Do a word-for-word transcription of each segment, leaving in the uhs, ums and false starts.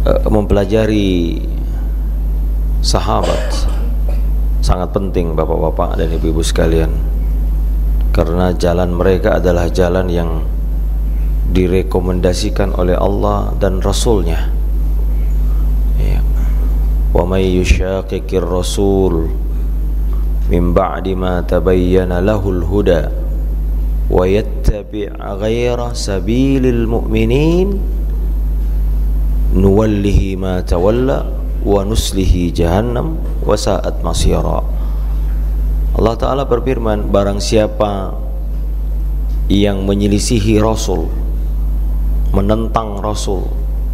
uh, mempelajari sahabat sangat penting bapak-bapak dan ibu-ibu sekalian, karena jalan mereka adalah jalan yang direkomendasikan oleh Allah dan Rasulnya. Ya. Wa may yushaqiqir rasul min ba'di ma tabayyana lahul huda wa yattabi' ghayra sabilil mu'minin nuwallihi ma tawalla wa nuslihi jahannam wa sa'at masira. Allah Ta'ala berfirman, barang siapa yang menyelisihi Rasul, menentang Rasul,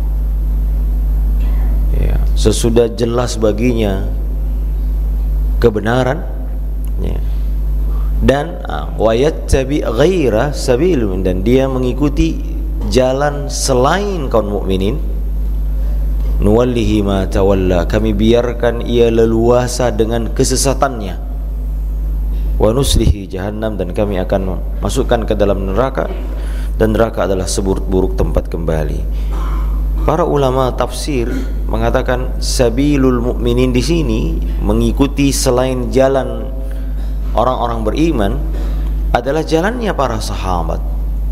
ya, sesudah jelas baginya kebenaran, ya, dan wa yattabi ghaira sabil, dan dia mengikuti jalan selain kaum mukminin, nuwallihi ma tawalla, kami biarkan ia leluasa dengan kesesatannya, wa nuslihi jahannam, dan kami akan masukkan ke dalam neraka, dan neraka adalah seburuk-buruk tempat kembali. Para ulama tafsir mengatakan sabilul mukminin di sini mengikuti selain jalan orang-orang beriman adalah jalannya para sahabat.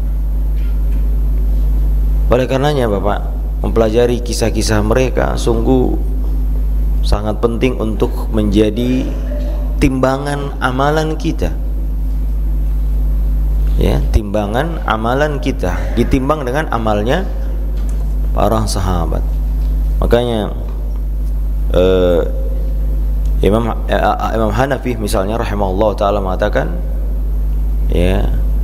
Oleh karenanya Bapak, mempelajari kisah-kisah mereka sungguh sangat penting untuk menjadi timbangan amalan kita. Ya, timbangan amalan kita ditimbang dengan amalnya para sahabat. Makanya uh, Imam uh, Imam Hanafi misalnya rahimahullah taala mengatakan, ya,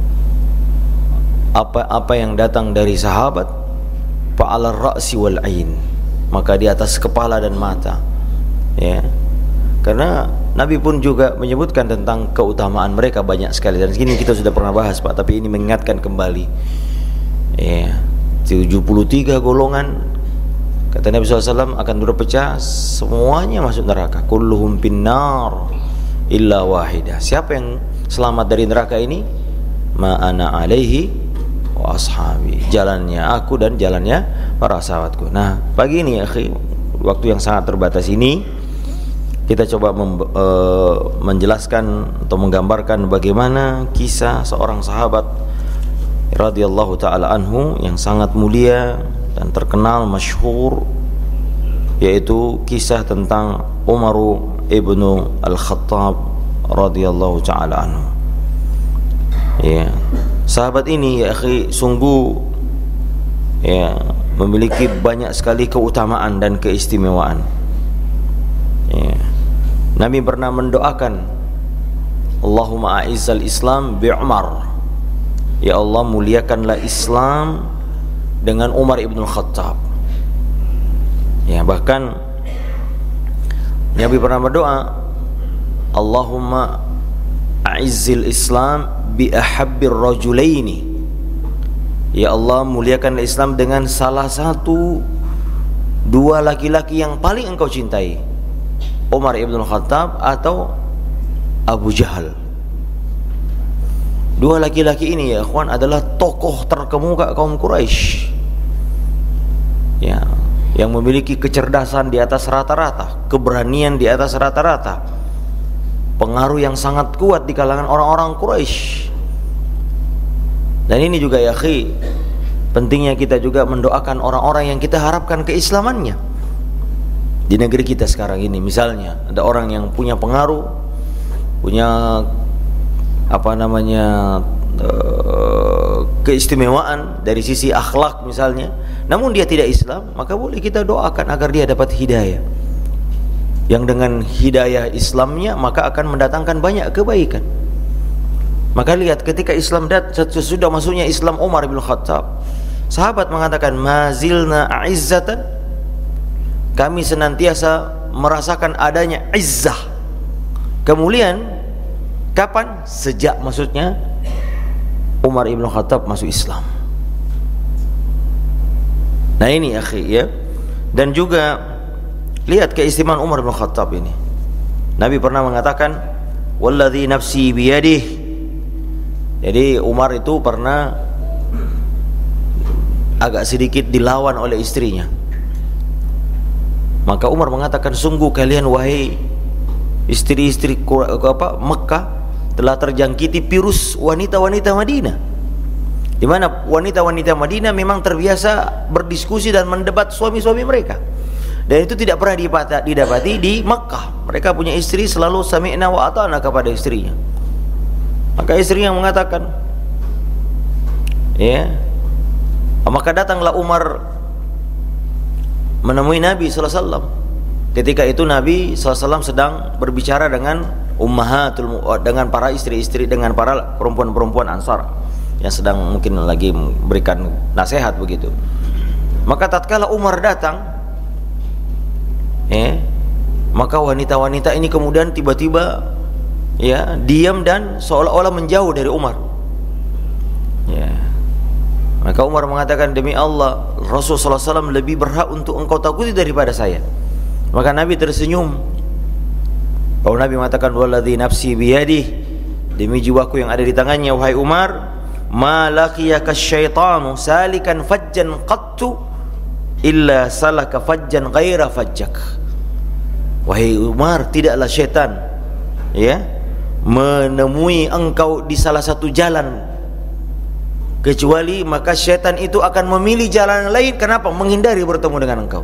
apa apa yang datang dari sahabat fa'ala ra'si wal ain, maka di atas kepala dan mata. Ya. Karena Nabi pun juga menyebutkan tentang keutamaan mereka banyak sekali, dan segini kita sudah pernah bahas Pak, tapi ini mengingatkan kembali. Ya, tujuh puluh tiga golongan kata Nabi shallallahu alaihi wasallam akan berpecah, semuanya masuk neraka. Kulluhum finnar illa wahidah. Siapa yang selamat dari neraka ini? Ma ana alaihi wa ashabi, jalannya aku dan jalannya para sahabatku. Nah, pagi ini akhi, waktu yang sangat terbatas ini kita coba mem, e, menjelaskan atau menggambarkan bagaimana kisah seorang sahabat radhiyallahu taala anhu yang sangat mulia dan terkenal masyhur, yaitu kisah tentang Umar ibnu Al-Khattab radhiyallahu taala anhu. Ya, sahabat ini ya akhi sungguh ya memiliki banyak sekali keutamaan dan keistimewaan. Ya. Nabi pernah mendoakan, Allahumma a'izzal Islam bi Umar, ya Allah muliakanlah Islam dengan Umar ibn Khattab. Ya, bahkan Nabi pernah berdoa, Allahumma a'izzil Islam bi ahabbir rajulaini, ya Allah muliakanlah Islam dengan salah satu dua laki-laki yang paling engkau cintai, Umar ibn Khattab atau Abu Jahal. Dua laki-laki ini ya ikhwan adalah tokoh terkemuka kaum Quraisy, ya, yang memiliki kecerdasan di atas rata-rata, keberanian di atas rata-rata, pengaruh yang sangat kuat di kalangan orang-orang Quraisy. Dan ini juga ya akhi, pentingnya kita juga mendoakan orang-orang yang kita harapkan keislamannya di negeri kita sekarang ini. Misalnya ada orang yang punya pengaruh, punya apa namanya uh, keistimewaan dari sisi akhlak misalnya, namun dia tidak Islam, maka boleh kita doakan agar dia dapat hidayah, yang dengan hidayah Islamnya maka akan mendatangkan banyak kebaikan. Maka lihat ketika Islam dat sesudah masuknya Islam Umar bin Khattab, sahabat mengatakan mazilna a'izzatan, kami senantiasa merasakan adanya izzah, kemuliaan. Kapan? Sejak maksudnya Umar ibn Khattab masuk Islam. Nah ini akhi ya. Dan juga lihat keistimewaan Umar ibn Khattab ini. Nabi pernah mengatakan, walladzi nafsi biyadih. Jadi Umar itu pernah agak sedikit dilawan oleh istrinya. Maka Umar mengatakan, sungguh kalian wahai istri-istri apa Mekah telah terjangkiti virus wanita-wanita Madinah, di mana wanita-wanita Madinah memang terbiasa berdiskusi dan mendebat suami-suami mereka, dan itu tidak pernah didapati di Mekah. Mereka punya istri selalu sami'na wa ata'na kepada istrinya. Maka istrinya mengatakan, ya, maka datanglah Umar menemui Nabi sallallahu alaihi wasallam. Ketika itu Nabi sallallahu alaihi wasallam sedang berbicara dengan ummahatul, dengan para istri-istri, dengan para perempuan-perempuan Ansar yang sedang mungkin lagi memberikan nasihat begitu. Maka tatkala Umar datang, eh, maka wanita-wanita ini kemudian tiba-tiba ya diam dan seolah-olah menjauh dari Umar. Ya. Maka Umar mengatakan, demi Allah, Rasulullah sallallahu alaihi wasallam lebih berhak untuk engkau takuti daripada saya. Maka Nabi tersenyum. Lalu Nabi mengatakan, walladzi nafsi biyadihi, demi jiwaku yang ada di tangannya, wahai Umar, ma laqiyaka syaitanu salikan fajjan qattu illa salaka fajjan ghaira fajjak. Wahai Umar, tidaklah syaitan ya menemui engkau di salah satu jalan, kecuali maka syaitan itu akan memilih jalan lain. Kenapa? Menghindari bertemu dengan engkau.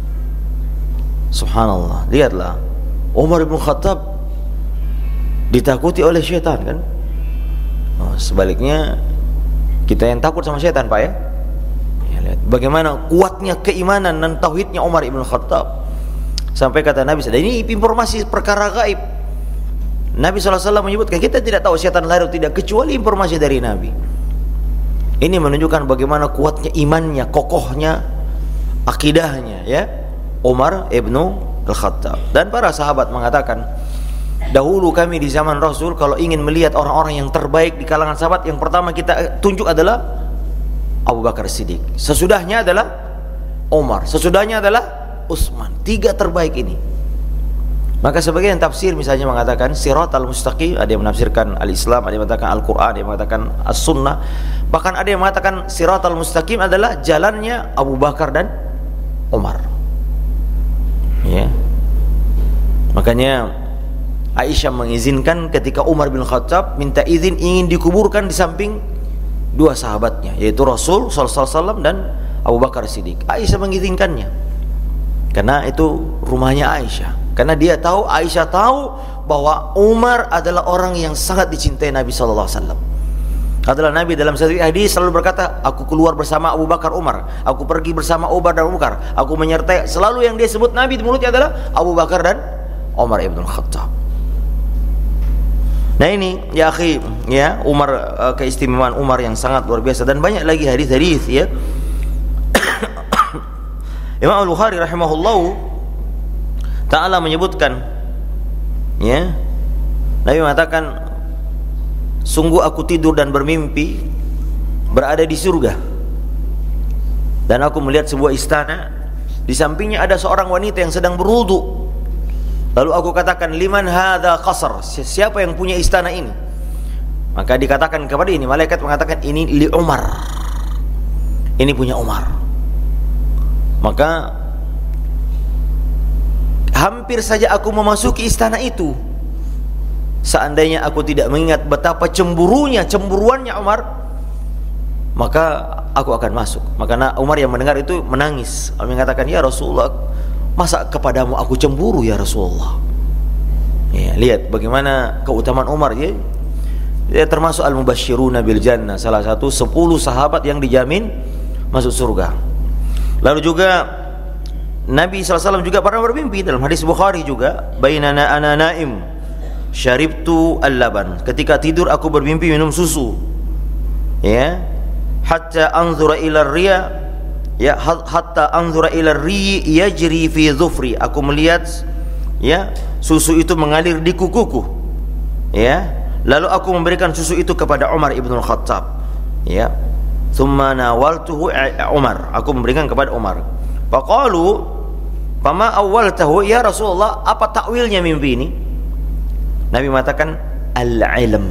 Subhanallah. Lihatlah, Umar bin Khattab ditakuti oleh syaitan kan. Oh, sebaliknya kita yang takut sama syaitan, Pak ya. Ya, lihat bagaimana kuatnya keimanan dan tauhidnya Umar bin Khattab. Sampai kata Nabi, dan ini informasi perkara gaib. Nabi shallallahu alaihi wasallam menyebutkan, kita tidak tahu syaitan lahir atau tidak kecuali informasi dari Nabi. Ini menunjukkan bagaimana kuatnya imannya, kokohnya akidahnya ya Umar ibnu Al-Khattab. Dan para sahabat mengatakan, dahulu kami di zaman Rasul kalau ingin melihat orang-orang yang terbaik di kalangan sahabat, yang pertama kita tunjuk adalah Abu Bakar Siddiq, sesudahnya adalah Umar, sesudahnya adalah Utsman. Tiga terbaik ini. Maka sebagian tafsir misalnya mengatakan Siratal Mustaqim, ada yang menafsirkan Al-Islam, ada yang mengatakan Al-Quran, ada yang mengatakan As-Sunnah, bahkan ada yang mengatakan Siratal Mustaqim adalah jalannya Abu Bakar dan Umar ya. Makanya Aisyah mengizinkan ketika Umar bin Khattab minta izin ingin dikuburkan di samping dua sahabatnya, yaitu Rasul sallallahu alaihi wasallam dan Abu Bakar Siddiq. Aisyah mengizinkannya karena itu rumahnya Aisyah. Karena dia tahu, Aisyah tahu bahwa Umar adalah orang yang sangat dicintai Nabi sallallahu alaihi wasallam. Adalah Nabi dalam satu hadis selalu berkata, aku keluar bersama Abu Bakar Umar, aku pergi bersama Umar dan Umar, aku menyertai. Selalu yang dia sebut Nabi di mulutnya adalah Abu Bakar dan Umar ibn Khattab. Nah ini ya akhi ya, Umar, uh, keistimewaan Umar yang sangat luar biasa, dan banyak lagi hadis-hadis ya. Imam Al-Bukhari rahimahullahu Ta'ala menyebutkan ya, Nabi mengatakan, sungguh aku tidur dan bermimpi berada di surga, dan aku melihat sebuah istana, di sampingnya ada seorang wanita yang sedang berwudu. Lalu aku katakan, liman hadza qasr, siapa yang punya istana ini? Maka dikatakan kepada ini, malaikat mengatakan, ini li Umar, ini punya Umar. Maka hampir saja aku memasuki istana itu, seandainya aku tidak mengingat betapa cemburunya, cemburuannya Umar, maka aku akan masuk. Maka Umar yang mendengar itu menangis, mengatakan, ya Rasulullah, masa kepadamu aku cemburu ya Rasulullah. Ya, lihat bagaimana keutamaan Umar ya. Dia termasuk al-mubasysyiruna bil jannah, salah satu sepuluh sahabat yang dijamin masuk surga. Lalu juga Nabi sallallahu alaihi wasallam juga pernah bermimpi dalam hadis Bukhari juga, bainana ana naim syaribtu al-laban, ketika tidur aku bermimpi minum susu ya, hatta anzura ila riya ya, hatta anzura ila riyi yajri fi dhufri, aku melihat ya susu itu mengalir di kukuku ya, lalu aku memberikan susu itu kepada Umar ibn Khattab ya, thumma nawaltuhu Umar, aku memberikan kepada Umar. Faqalu fama awwaltahu ya Rasulullah, apa takwilnya mimpi ini? Nabi mengatakan al-ilm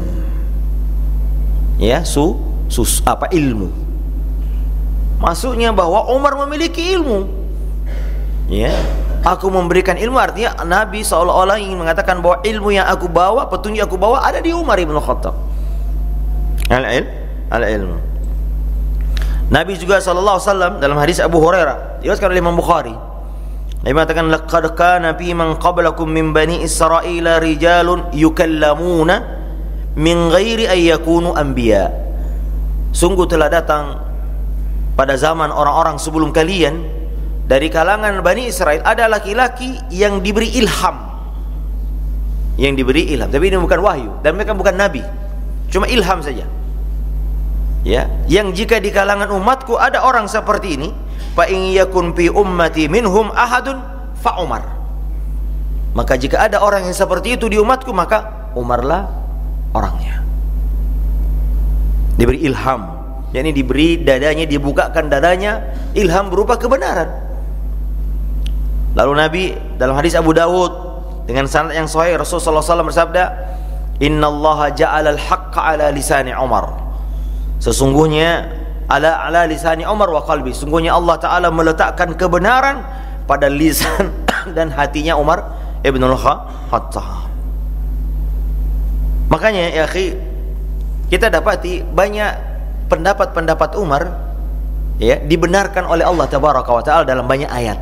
ya, su, sus apa ilmu. Maksudnya bahwa Umar memiliki ilmu ya, aku memberikan ilmu, artinya Nabi seolah-olah ingin mengatakan bahwa ilmu yang aku bawa, petunjuk aku bawa ada di Umar ibn Khattab. Al-ilm, al-ilmu. Nabi juga sallallahu alaihi wasallam dalam hadis Abu Hurairah diriwayatkan oleh Imam Bukhari, Nabi mengatakan laqad kana fi man qablakum min bani Israila rijalun yukallamuna min ghairi ay yakunu anbiya. Sungguh telah datang pada zaman orang-orang sebelum kalian dari kalangan Bani Israel ada laki-laki yang diberi ilham, yang diberi ilham, tapi ini bukan wahyu dan mereka bukan nabi, cuma ilham saja. Ya, yang jika di kalangan umatku ada orang seperti ini, fa in yakun fi ummati minhum ahadun fa Umar. Maka jika ada orang yang seperti itu di umatku, maka Umarlah orangnya. Diberi ilham, yakni diberi dadanya, dibukakan dadanya ilham berupa kebenaran. Lalu Nabi dalam hadis Abu Dawud dengan sanad yang sahih, Rasulullah sallallahu alaihi wasallam bersabda, innallaha ja'ala al-haqqa ala lisani Umar. Sesungguhnya ala ala lisani Umar wa qalbi, sungguhnya Allah Ta'ala meletakkan kebenaran pada lisan dan hatinya Umar ibn al-Khattab. Makanya ya akhi, kita dapati banyak pendapat-pendapat Umar ya dibenarkan oleh Allah Tabaraka wa Ta'ala dalam banyak ayat.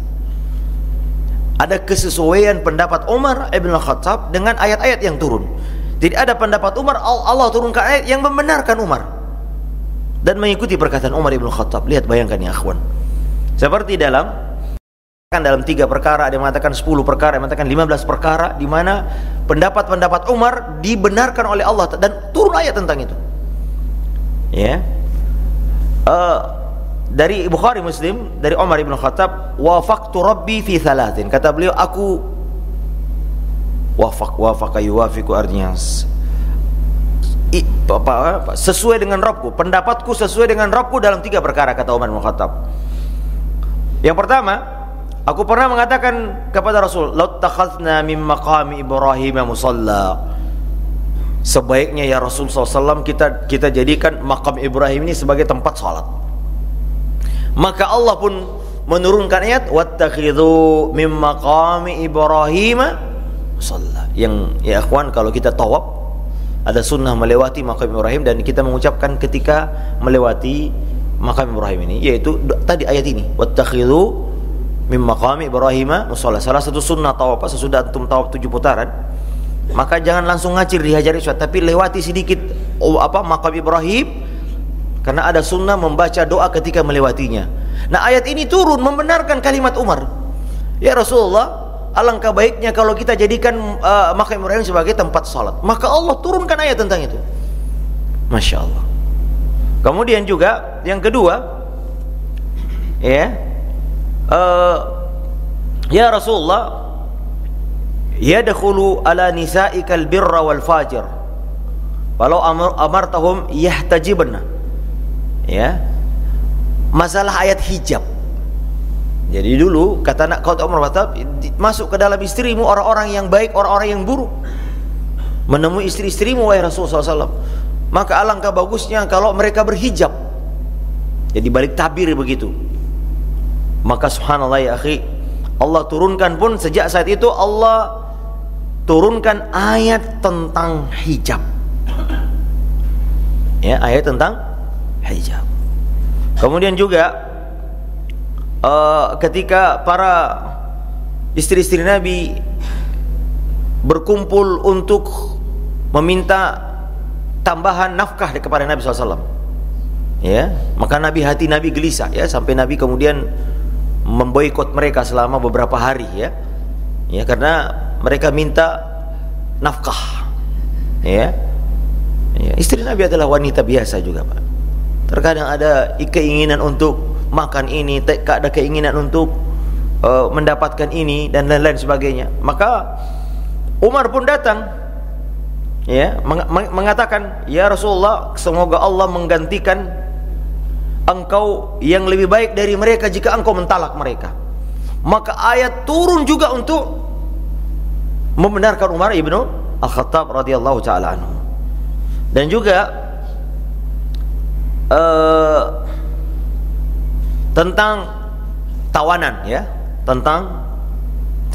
Ada kesesuaian pendapat Umar ibn al-Khattab dengan ayat-ayat yang turun. Tidak ada pendapat Umar Allah turunkan ayat yang membenarkan Umar dan mengikuti perkataan Umar ibn al-Khattab. Lihat, bayangkan ya akhwan, seperti dalam kan dalam tiga perkara, ada yang mengatakan sepuluh perkara, ada yang mengatakan lima belas perkara, di mana pendapat-pendapat Umar dibenarkan oleh Allah dan turun ayat tentang itu. Ya, uh, dari Bukhari Muslim dari Umar ibn Khattab, wafaqtu rabbi fi thalathin, kata beliau, aku wafaq wafaqa yuwafiqu artinya I, apa, apa, sesuai dengan Rabbku, pendapatku sesuai dengan Rabbku dalam tiga perkara, kata Umar ibn Khattab. Yang pertama, aku pernah mengatakan kepada Rasul, lattakhadna min maqami Ibrahim musalla, sebaiknya ya Rasul sallallahu alaihi wasallam kita kita jadikan makam Ibrahim ini sebagai tempat salat. Maka Allah pun menurunkan ayat wattakhidhu min maqami Ibrahim musalla. Yang ya akhwan, kalau kita tawaf ada sunnah melewati makam Ibrahim dan kita mengucapkan ketika melewati makam Ibrahim ini, yaitu tadi ayat ini wattakhidhu min maqami Ibrahim musalla. Salah satu sunnah tawaf sesudah antum tawaf tujuh putaran, maka jangan langsung ngacir di Hajar Aswad, tapi lewati sedikit oh, apa makam Ibrahim, karena ada sunnah membaca doa ketika melewatinya. Nah, ayat ini turun membenarkan kalimat Umar. Ya Rasulullah, alangkah baiknya kalau kita jadikan uh, makam Ibrahim sebagai tempat salat. Maka Allah turunkan ayat tentang itu. Masya Allah. Kemudian juga yang kedua, ya, uh, ya Rasulullah, yadkhulu ala nisa'ikal birra wal fajir walau amar amartahum yahtajibna. Ya, masalah ayat hijab. Jadi dulu kata nak kau Umar Khattab, masuk ke dalam istrimu orang-orang yang baik, orang-orang yang buruk. Menemui istri-istrimu wahai Rasulullah sallallahu alaihi wasallam, maka alangkah bagusnya kalau mereka berhijab. Jadi balik tabir begitu. Maka subhanallah ya akhi, Allah turunkan pun sejak saat itu Allah turunkan ayat tentang hijab. Ya, ayat tentang hijab. Kemudian juga uh, ketika para istri-istri Nabi berkumpul untuk meminta tambahan nafkah kepada Nabi sallallahu alaihi wasallam, ya, maka Nabi hati Nabi gelisah, ya, sampai Nabi kemudian memboikot mereka selama beberapa hari, ya, ya, karena mereka minta nafkah, ya. Ya, istri Nabi adalah wanita biasa juga, Pak. Terkadang ada keinginan untuk makan ini, ada keinginan untuk uh, mendapatkan ini dan lain-lain sebagainya. Maka Umar pun datang, ya, meng mengatakan, ya Rasulullah, semoga Allah menggantikan engkau yang lebih baik dari mereka jika engkau mentalak mereka. Maka ayat turun juga untuk membenarkan Umar ibnu Al-Khattab radhiyallahu ta'ala anhu. Dan juga uh, tentang tawanan, ya, tentang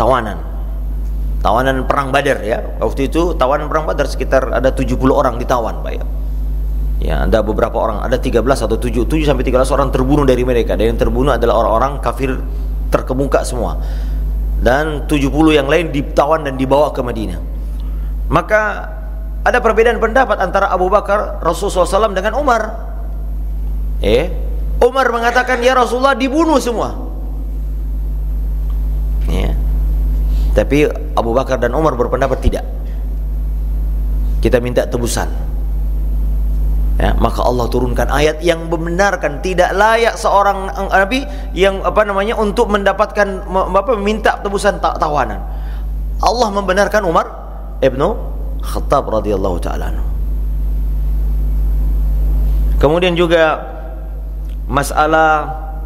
tawanan. Tawanan perang Badar ya. Waktu itu tawanan perang Badar sekitar ada tujuh puluh orang ditawan, Pak ya. Ya, ada beberapa orang, ada tiga belas atau tujuh, tujuh sampai tiga belas orang terbunuh dari mereka. Dan yang terbunuh adalah orang-orang kafir terkemuka semua. Dan tujuh puluh yang lain ditawan dan dibawa ke Madinah. Maka ada perbedaan pendapat antara Abu Bakar, Rasulullah shallallahu alaihi wasallam dengan Umar. Eh, Umar mengatakan, ya Rasulullah, dibunuh semua. Ya. Tapi Abu Bakar dan Umar berpendapat tidak. Kita minta tebusan. Ya, maka Allah turunkan ayat yang membenarkan tidak layak seorang nabi yang apa namanya untuk mendapatkan apa meminta tebusan tawanan. Allah membenarkan Umar ibnu Khattab radhiyallahu taala anhu. Kemudian juga masalah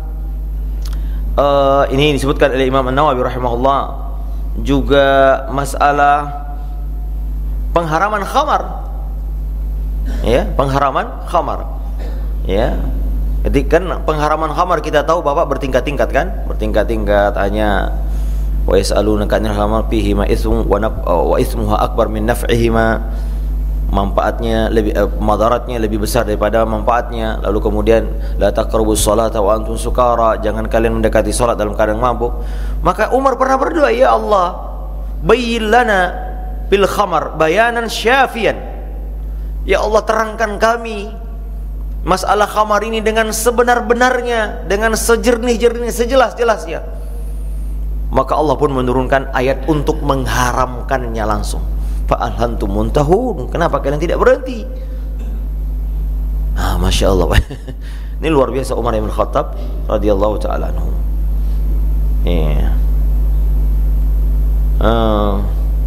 uh, ini disebutkan oleh Imam An-Nawawi rahimahullah, juga masalah pengharaman khamar. Ya, pengharaman khamar. Ya. Jadi kan pengharaman khamar kita tahu Bapak bertingkat-tingkat kan? Bertingkat-tingkat, hanya wa yas'alunaka 'anil khamar fihi ma itsmu wa wa itsmuha akbar min naf'ihima. Manfaatnya lebih eh, madaratnya lebih besar daripada manfaatnya. Lalu kemudian la taqrabus sholata wa antum sukara, jangan kalian mendekati salat dalam keadaan mabuk. Maka Umar pernah berdoa, ya Allah, bayyin lana bil khamar bayanan syafian. Ya Allah, terangkan kami masalah khamar ini dengan sebenar-benarnya, dengan sejernih-jernih, sejelas-jelasnya. Maka Allah pun menurunkan ayat untuk mengharamkannya langsung. Fa'al antum muntahun, kenapa kalian tidak berhenti? Ah, Masya Allah. Ini luar biasa Umar bin Khattab radhiyallahu ta'ala anhu. Iya. Uh,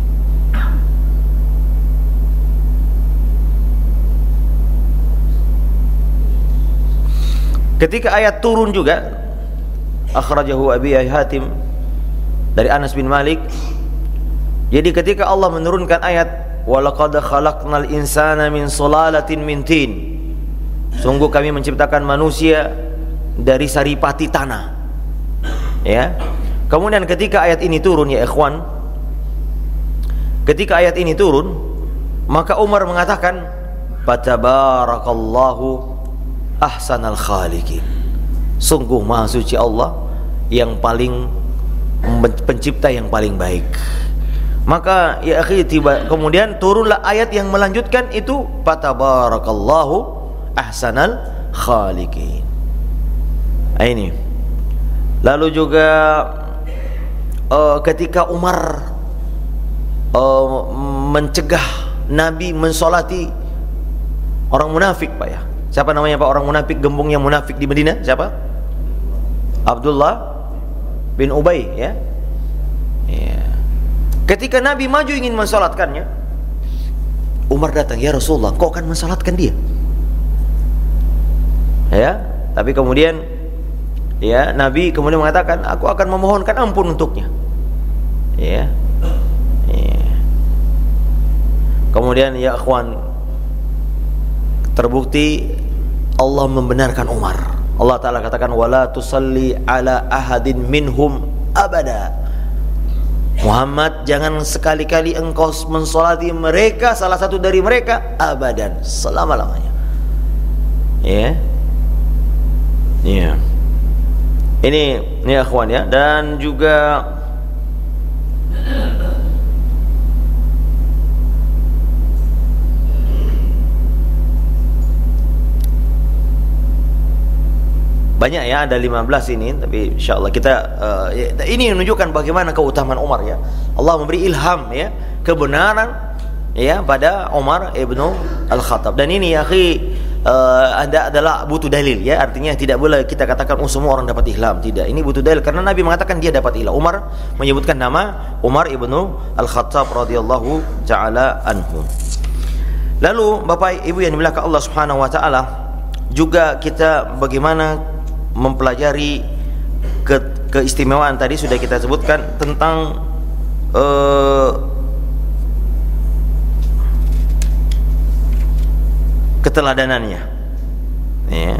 Ketika ayat turun juga, akhrajahu Abi Hatim dari Anas bin Malik. Jadi ketika Allah menurunkan ayat walaqad khalaqnal insana min sulalatin min tin, sungguh kami menciptakan manusia dari saripati tanah. Ya. Kemudian ketika ayat ini turun, ya ikhwan, ketika ayat ini turun, maka Umar mengatakan, fatabarakallahu ahsanal khaliqin. Sungguh maha suci Allah yang paling pencipta yang paling baik. Maka ya akhi, tiba kemudian turunlah ayat yang melanjutkan itu, fatabarakallahu ahsanal khaliqin. Nah, ini. Lalu juga uh, ketika Umar uh, mencegah Nabi mensolati orang munafik, Pak ya. Siapa namanya Pak orang munafik, gembongnya munafik di Madinah? Siapa? Abdullah bin Ubay, ya. Ya. Ketika Nabi maju ingin mensalatkannya, Umar datang, ya Rasulullah, kau akan mensalatkan dia? Ya, tapi kemudian ya Nabi kemudian mengatakan, aku akan memohonkan ampun untuknya. Ya. Ya. Kemudian ya akhwan, terbukti Allah membenarkan Umar. Allah Ta'ala katakan, wala tusalli ala ahadin minhum abada. Muhammad, jangan sekali-kali engkau mensolati mereka, salah satu dari mereka, abadan, selama-lamanya. Ya. Ya. Ini ini akhwan ya, dan juga banyak ya, ada lima belas ini, tapi insyaallah kita uh, ya, ini menunjukkan bagaimana keutamaan Umar ya. Allah memberi ilham ya, kebenaran ya pada Umar ibnu Al-Khattab. Dan ini ya akhi, uh, anda adalah butuh dalil ya, artinya tidak boleh kita katakan oh semua orang dapat ilham, tidak. Ini butuh dalil karena Nabi mengatakan dia dapat ilham. Umar menyebutkan nama Umar ibnu Al-Khattab radhiyallahu taala anhu. Lalu Bapak Ibu yang dimuliakan Allah Subhanahu wa taala, juga kita bagaimana mempelajari ke, keistimewaan tadi sudah kita sebutkan tentang uh, keteladanannya ya.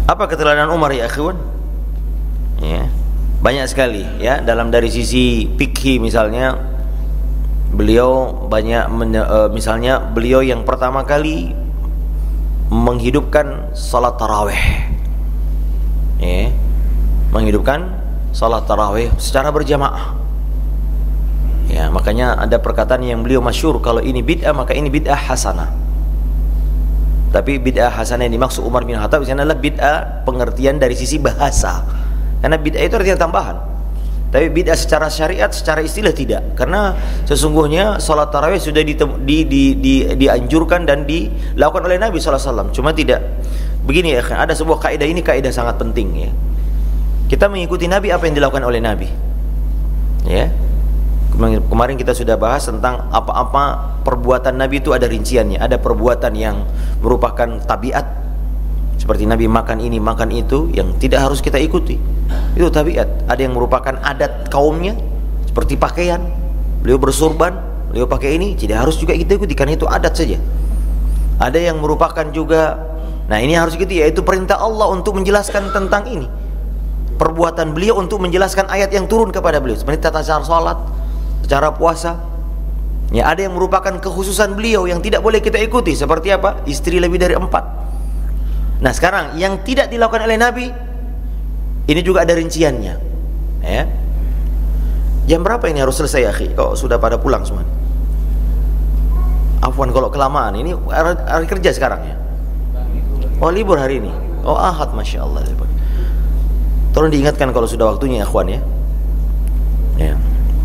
Apa keteladanan Umar ya akhwan? Ya, banyak sekali ya, dalam dari sisi fikih misalnya beliau banyak men, uh, misalnya beliau yang pertama kali menghidupkan salat tarawih, ya, menghidupkan salat tarawih secara berjamaah. Ya, makanya ada perkataan yang beliau masyhur, kalau ini bid'ah maka ini bid'ah hasanah. Tapi bid'ah hasanah yang dimaksud Umar bin Khattab ini adalah bid'ah pengertian dari sisi bahasa. Karena bid'ah itu artinya tambahan. Tapi bid'ah secara syariat, secara istilah tidak. Karena sesungguhnya salat tarawih sudah di, di, di, di, dianjurkan dan dilakukan oleh Nabi shallallahu alaihi wasallam. Cuma tidak begini ya, ada sebuah kaidah, ini kaidah sangat penting ya. Kita mengikuti Nabi apa yang dilakukan oleh Nabi. Ya. Kemarin kita sudah bahas tentang apa-apa perbuatan Nabi itu ada rinciannya. Ada perbuatan yang merupakan tabiat, seperti Nabi makan ini, makan itu, yang tidak harus kita ikuti. Itu tabiat. Ada yang merupakan adat kaumnya, seperti pakaian. Beliau bersurban, beliau pakai ini, tidak harus juga kita ikuti, karena itu adat saja. Ada yang merupakan juga, nah ini harus ikuti, yaitu perintah Allah untuk menjelaskan tentang ini. Perbuatan beliau untuk menjelaskan ayat yang turun kepada beliau, seperti tata cara salat, cara puasa. Ya, ada yang merupakan kekhususan beliau yang tidak boleh kita ikuti, seperti apa? Istri lebih dari empat. Nah, sekarang yang tidak dilakukan oleh Nabi, ini juga ada rinciannya. Ya. Jam berapa ini harus selesai, akhi? Kok sudah pada pulang semua? Afwan kalau kelamaan. Ini hari kerja sekarang ya? Oh, libur hari ini. Oh, Ahad, Masya Allah. Tolong diingatkan kalau sudah waktunya ya, akhwan ya. Ya.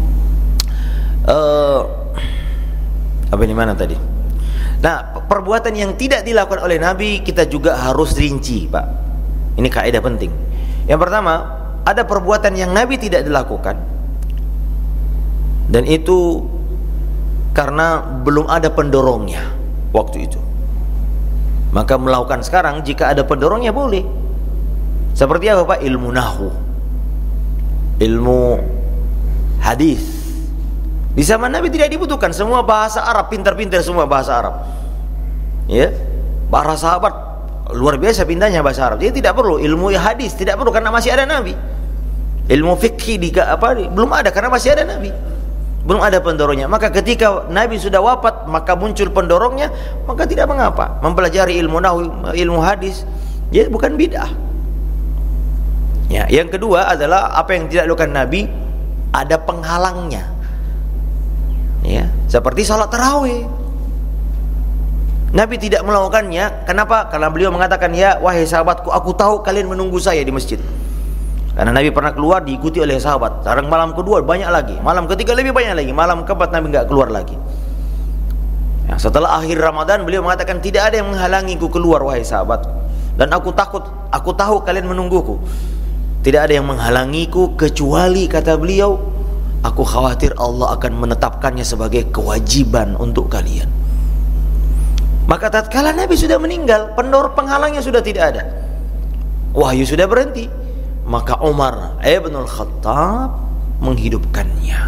Uh, apa ini mana tadi? Nah, perbuatan yang tidak dilakukan oleh Nabi kita juga harus rinci, Pak. Ini kaidah penting. Yang pertama, ada perbuatan yang Nabi tidak dilakukan, dan itu karena belum ada pendorongnya waktu itu. Maka melakukan sekarang jika ada pendorongnya boleh. Seperti apa, Pak? Ilmu nahwu, ilmu hadis. Di zaman Nabi tidak dibutuhkan, semua bahasa Arab, pintar-pintar semua bahasa Arab. Ya, para sahabat luar biasa pindahnya bahasa Arab. Jadi tidak perlu ilmu hadis, tidak perlu karena masih ada Nabi. Ilmu fikih di apa belum ada karena masih ada Nabi. Belum ada pendorongnya. Maka ketika Nabi sudah wafat, maka muncul pendorongnya, maka tidak mengapa mempelajari ilmu nahwu, ilmu hadis. Jadi bukan bid'ah. Ya, yang kedua adalah apa yang tidak dilakukan Nabi, ada penghalangnya. Ya, seperti salat tarawih. Nabi tidak melakukannya. Kenapa? Karena beliau mengatakan, ya wahai sahabatku, aku tahu kalian menunggu saya di masjid. Karena Nabi pernah keluar diikuti oleh sahabat. Sekarang malam kedua banyak lagi, malam ketiga lebih banyak lagi, malam keempat Nabi nggak keluar lagi. Ya, setelah akhir Ramadan beliau mengatakan, tidak ada yang menghalangiku keluar wahai sahabatku, dan aku takut, aku tahu kalian menungguku. Tidak ada yang menghalangiku kecuali, kata beliau, aku khawatir Allah akan menetapkannya sebagai kewajiban untuk kalian. Maka tatkala Nabi sudah meninggal, pendor penghalangnya sudah tidak ada, wahyu sudah berhenti, maka Umar ibn al-Khattab menghidupkannya.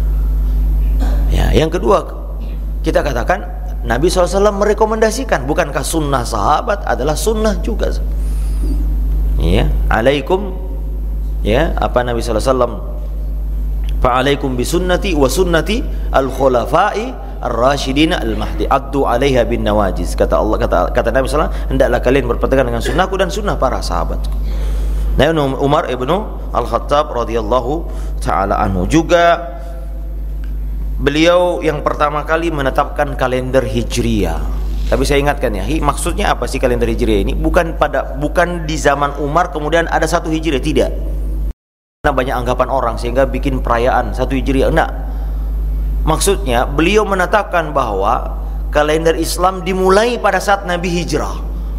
Ya, yang kedua, kita katakan Nabi shallallahu alaihi wasallam merekomendasikan. Bukankah sunnah sahabat adalah sunnah juga? Ya, alaikum, ya, apa Nabi shallallahu alaihi wasallam, fa'alaikum bisunnati wa sunnati al-khulafa'i ar-rasyidin al-mahdi addu 'alaiha bin nawajiz. Kata Allah, kata kata Nabi sallallahu alaihi wasallam, hendaklah kalian berpegang dengan sunnahku dan sunnah para sahabatku. Nah, Umar ibnu al-Khattab radhiyallahu taala anhu juga beliau yang pertama kali menetapkan kalender Hijriyah. Tapi saya ingatkan ya, maksudnya apa sih kalender Hijriyah ini? Bukan pada bukan di zaman Umar kemudian ada satu Hijriyah, tidak. Karena banyak anggapan orang sehingga bikin perayaan satu Hijriah. Enggak. Maksudnya beliau menetapkan bahwa kalender Islam dimulai pada saat Nabi hijrah.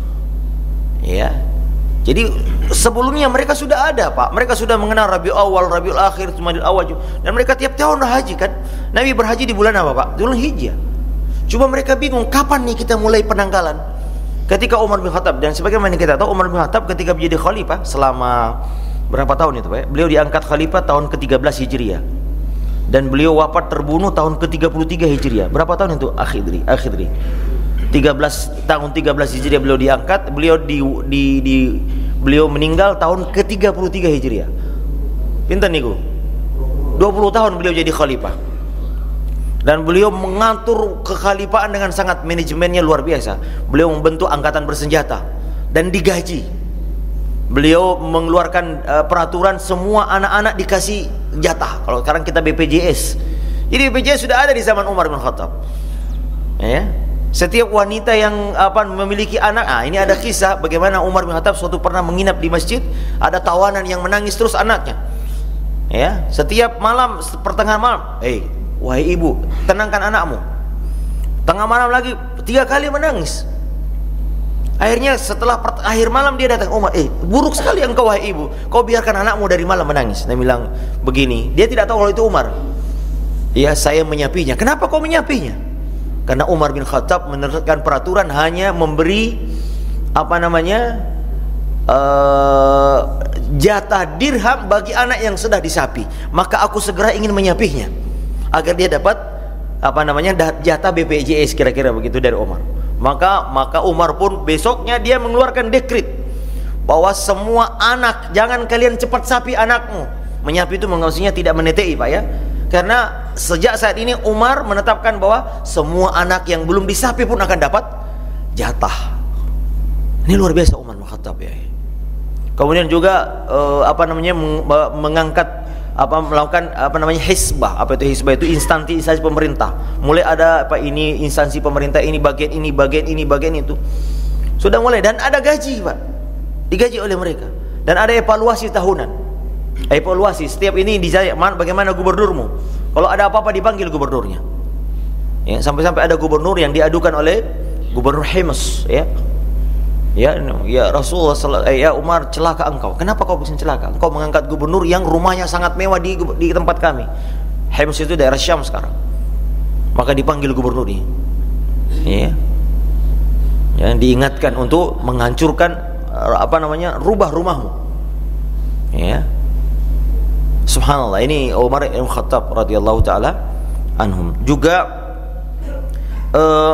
Ya. Jadi sebelumnya mereka sudah ada, Pak. Mereka sudah mengenal Rabiul Awal, Rabiul Akhir, Jumadil Awal, dan mereka tiap tahun haji kan. Nabi berhaji di bulan apa, Pak? Bulan Hijjah. Cuma mereka bingung kapan nih kita mulai penanggalan. Ketika Umar bin Khattab, dan sebagaimana kita tahu Umar bin Khattab ketika menjadi khalifah selama berapa tahun itu, Pak? Beliau diangkat khalifah tahun ke tiga belas Hijriah. Dan beliau wafat terbunuh tahun ke tiga puluh tiga Hijriah. Berapa tahun itu? Akhidri, akhidri. tiga belas tahun tiga belas Hijriah beliau diangkat, beliau di, di, di Beliau meninggal tahun ke tiga puluh tiga Hijriah. Pinten niku? dua puluh tahun beliau jadi khalifah. Dan beliau mengatur kekhalifahan dengan sangat, manajemennya luar biasa. Beliau membentuk angkatan bersenjata dan digaji. Beliau mengeluarkan uh, peraturan semua anak-anak dikasih jatah. Kalau sekarang kita B P J S. Jadi B P J S sudah ada di zaman Umar bin Khattab. Ya. Setiap wanita yang apa memiliki anak, ah ini ada kisah bagaimana Umar bin Khattab suatu pernah menginap di masjid, ada tawanan yang menangis terus anaknya. Ya, setiap malam pertengahan malam, "Eh, hey, wahai ibu, tenangkan anakmu." Tengah malam lagi tiga kali menangis. Akhirnya setelah akhir malam dia datang, "Umar, eh buruk sekali engkau wahai ibu, kau biarkan anakmu dari malam menangis." Dia bilang begini, dia tidak tahu kalau itu Umar. "Ya, saya menyapinya." "Kenapa kau menyapinya?" "Karena Umar bin Khattab menerapkan peraturan hanya memberi apa namanya uh, jatah dirham bagi anak yang sudah disapi, maka aku segera ingin menyapihnya agar dia dapat apa namanya jatah B P J S, kira-kira begitu dari Umar. Maka maka Umar pun besoknya dia mengeluarkan dekret bahwa semua anak, jangan kalian cepat sapi anakmu. Menyapi itu maksudnya tidak menetei, Pak, ya. Karena sejak saat ini Umar menetapkan bahwa semua anak yang belum disapi pun akan dapat jatah. Ini luar biasa Umar bin Khattab, ya. Kemudian juga uh, apa namanya meng, mengangkat apa melakukan apa namanya hisbah. Apa itu hisbah? Itu instansi-instansi pemerintah. Mulai ada apa ini instansi pemerintah ini bagian ini bagian ini bagian itu. Sudah mulai, dan ada gaji, Pak. Digaji oleh mereka. Dan ada evaluasi tahunan. Evaluasi setiap ini dijaya, bagaimana gubernurmu? Kalau ada apa-apa dipanggil gubernurnya. Ya, sampai-sampai ada gubernur yang diadukan oleh Gubernur Hims, ya. Ya, ya Rasulullah, eh, ya Umar, celaka engkau. Kenapa kau bisa celaka? Engkau mengangkat gubernur yang rumahnya sangat mewah di, di tempat kami. Hims itu daerah Syam sekarang. Maka dipanggil gubernurnya. Ya. Yang diingatkan untuk menghancurkan apa namanya rubah rumahmu. Ya. Subhanallah, ini Umar bin Khattab radhiyallahu taala anhum. Juga uh,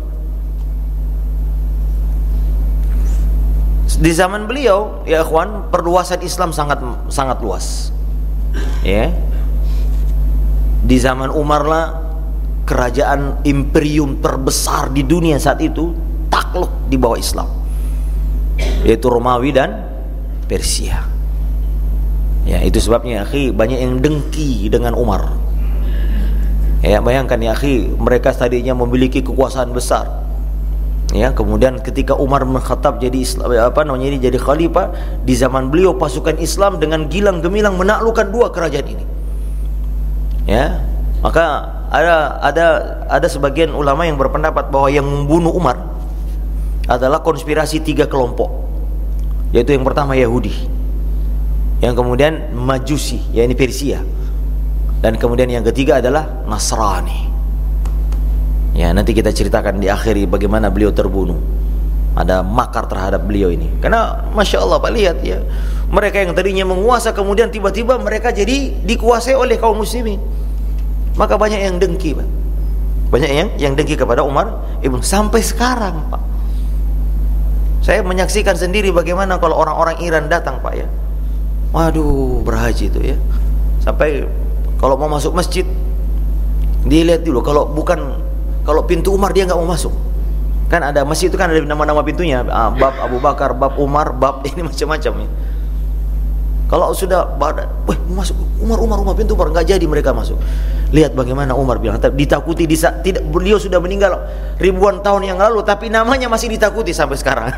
di zaman beliau, ya ikhwan, perluasan Islam sangat sangat luas. Ya. Di zaman Umar lah kerajaan imperium terbesar di dunia saat itu takluk di bawah Islam, yaitu Romawi dan Persia. Ya, itu sebabnya, akhi, banyak yang dengki dengan Umar. Ya, bayangkan ya, akhi, mereka tadinya memiliki kekuasaan besar. Ya, kemudian ketika Umar bin Khattab jadi Islam, apa namanya ini jadi khalifah, di zaman beliau pasukan Islam dengan gilang gemilang menaklukkan dua kerajaan ini. Ya, maka ada ada ada sebagian ulama yang berpendapat bahwa yang membunuh Umar adalah konspirasi tiga kelompok, yaitu yang pertama Yahudi, yang kemudian Majusi, yakni Persia, dan kemudian yang ketiga adalah Nasrani. Ya, nanti kita ceritakan di akhir bagaimana beliau terbunuh. Ada makar terhadap beliau ini. Karena Masya Allah, Pak, lihat ya, mereka yang tadinya menguasa kemudian tiba-tiba mereka jadi dikuasai oleh kaum muslimin. Maka banyak yang dengki, Pak. Banyak yang yang dengki kepada Umar ibn, sampai sekarang, Pak. Saya menyaksikan sendiri bagaimana kalau orang-orang Iran datang, Pak, ya. Waduh, berhaji itu ya. Sampai kalau mau masuk masjid, dilihat dulu, kalau bukan kalau pintu Umar dia nggak mau masuk. Kan ada masjid itu kan ada nama-nama pintunya, ah, bab Abu Bakar, bab Umar, bab ini macam-macam ya. Kalau sudah pada, weh masuk Umar, Umar, Umar, pintu Umar, nggak jadi mereka masuk. Lihat bagaimana Umar bilang, ditakuti, disa, tidak, beliau sudah meninggal ribuan tahun yang lalu, tapi namanya masih ditakuti sampai sekarang.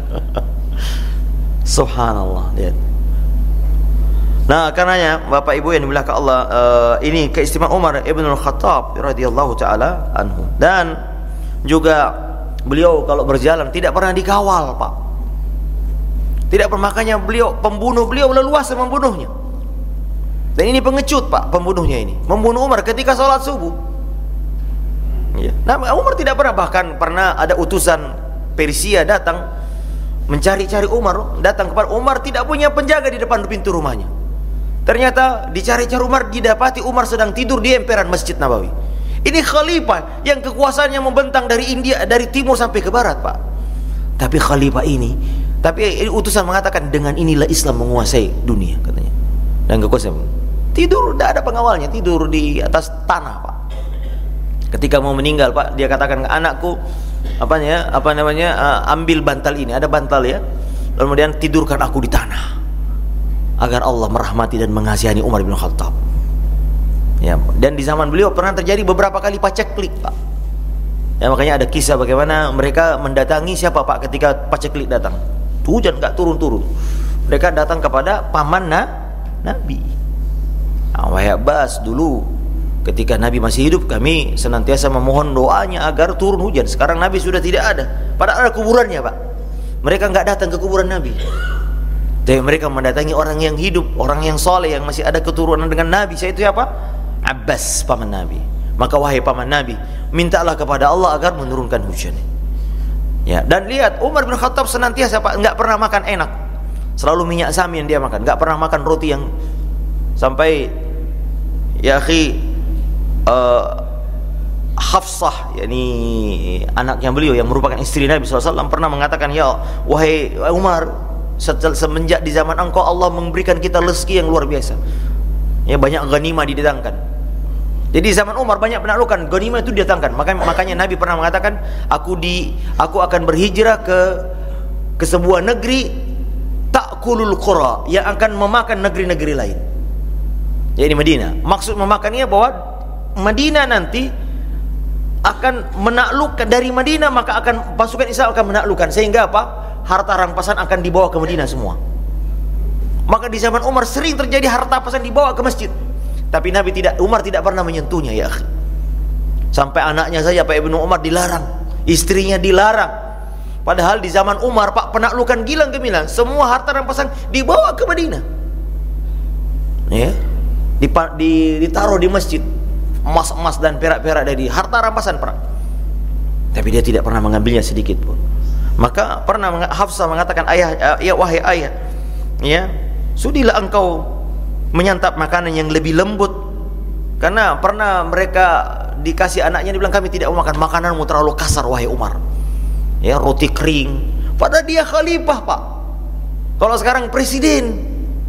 Subhanallah, lihat. Nah, karenanya Bapak Ibu yang dimuliakan Allah, uh, ini keistimewaan Umar ibn Khattab radhiyallahu taala anhu. Dan juga beliau kalau berjalan tidak pernah dikawal, Pak. Tidak pernah, makanya beliau pembunuh beliau leluasa membunuhnya. Dan ini pengecut, Pak, pembunuhnya ini. Membunuh Umar ketika sholat subuh. Ya. Nah, Umar tidak pernah, bahkan pernah ada utusan Persia datang mencari-cari Umar, datang kepada Umar, tidak punya penjaga di depan pintu rumahnya. Ternyata dicari-cari Umar, didapati Umar sedang tidur di emperan Masjid Nabawi. Ini khalifah yang kekuasaannya membentang dari India, dari timur sampai ke barat, Pak. Tapi khalifah ini Tapi utusan mengatakan dengan inilah Islam menguasai dunia katanya. Dan kekuasaan tidur, tidak ada pengawalnya, tidur di atas tanah Pak. Ketika mau meninggal Pak, dia katakan, anakku apa ya apa namanya uh, ambil bantal ini, ada bantal ya, kemudian tidurkan aku di tanah agar Allah merahmati dan mengasihani Umar bin Khattab. Ya, dan di zaman beliau pernah terjadi beberapa kali paceklik Pak. Ya, makanya ada kisah bagaimana mereka mendatangi siapa Pak ketika paceklik datang. Hujan nggak turun-turun. Mereka datang kepada paman na, Nabi. Nah, wahai Abbas, dulu ketika Nabi masih hidup kami senantiasa memohon doanya agar turun hujan. Sekarang Nabi sudah tidak ada. Padahal ada kuburannya Pak. Mereka nggak datang ke kuburan Nabi. Tapi mereka mendatangi orang yang hidup, orang yang soleh, yang masih ada keturunan dengan Nabi. Saya itu apa? Abbas, paman Nabi. Maka wahai paman Nabi, mintalah kepada Allah agar menurunkan hujan. Ya, dan lihat Umar bin Khattab senantiasa Pak, nggak pernah makan enak. Selalu minyak sami yang dia makan, nggak pernah makan roti yang sampai ya akhi uh, Hafsah, yakni anaknya beliau yang merupakan istri Nabi shallallahu alaihi wasallam pernah mengatakan, ya wahai Umar, semenjak di zaman engkau Allah memberikan kita rezeki yang luar biasa. Ya, banyak ghanimah didatangkan. Jadi zaman Umar banyak penaklukan, ghanimah itu didatangkan. Makanya, makanya Nabi pernah mengatakan, aku di aku akan berhijrah ke ke sebuah negeri ta'kulul qura, yang akan memakan negeri-negeri lain. Jadi Madinah. Maksud memakannya bahwa Madinah nanti akan menaklukkan, dari Madinah maka akan pasukan Islam akan menaklukkan, sehingga apa? Harta rampasan akan dibawa ke Madinah semua. Maka di zaman Umar sering terjadi harta rampasan dibawa ke masjid. Tapi Nabi tidak, Umar tidak pernah menyentuhnya ya akhi. Sampai anaknya saja Pak Ibnu Umar dilarang, istrinya dilarang. Padahal di zaman Umar Pak, penaklukan gilang gemilang, semua harta rampasan dibawa ke Madinah. Ya, ditaruh di masjid, emas-emas dan perak-perak dari harta rampasan perang. Tapi dia tidak pernah mengambilnya sedikit pun. Maka pernah Hafsah mengatakan, ayah, ya wahai ayah, ya sudilah engkau menyantap makanan yang lebih lembut. Karena pernah mereka dikasih anaknya, dibilang kami tidak mau makan makananmu terlalu kasar wahai Umar. Ya, roti kering. Padahal dia khalifah Pak. Kalau sekarang presiden,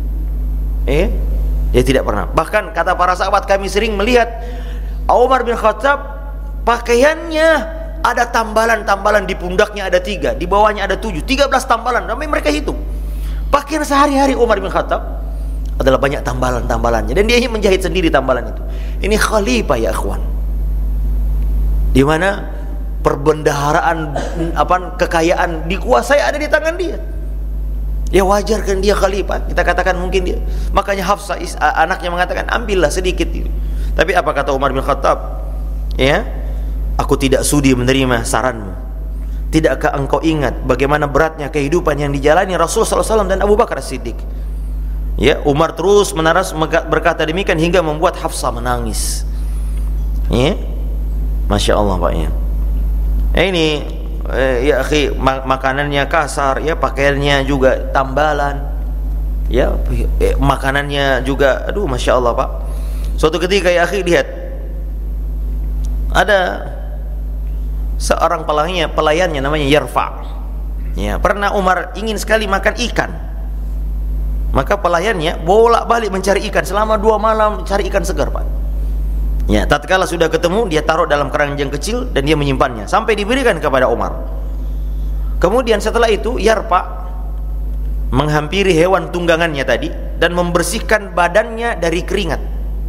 eh, dia tidak pernah. Bahkan kata para sahabat, kami sering melihat Umar bin Khattab pakaiannya ada tambalan-tambalan, di pundaknya ada tiga, di bawahnya ada tujuh, tiga belas tambalan. Tapi mereka hitung. Pakaian sehari-hari Umar bin Khattab adalah banyak tambalan-tambalannya, dan dia menjahit sendiri tambalan itu. Ini khalifah ya akhwan, di mana perbendaharaan apa kekayaan dikuasai ada di tangan dia. Ya wajar kan dia khalifah, kita katakan mungkin dia. Makanya Hafsah anaknya mengatakan, ambillah sedikit ini. Tapi apa kata Umar bin Khattab? Ya, aku tidak sudi menerima saranmu. Tidakkah engkau ingat bagaimana beratnya kehidupan yang dijalani Rasul sallallahu alaihi wasallam dan Abu Bakar As-Siddiq? Ya, Umar terus menerus berkata demikian hingga membuat Hafsah menangis. Ya, masya Allah Pak ya. Eh, ini eh, ya akhi, mak makanannya kasar, ya pakaiannya juga tambalan, ya eh, makanannya juga, aduh masya Allah Pak. Suatu ketika ya akhi, lihat ada seorang pelayannya, pelayannya namanya Yarfa. Ya, pernah Umar ingin sekali makan ikan. Maka pelayannya bolak-balik mencari ikan selama dua malam, cari ikan segar Pak. Ya, tatkala sudah ketemu, dia taruh dalam keranjang kecil dan dia menyimpannya sampai diberikan kepada Umar. Kemudian setelah itu Yarfa menghampiri hewan tunggangannya tadi dan membersihkan badannya dari keringat.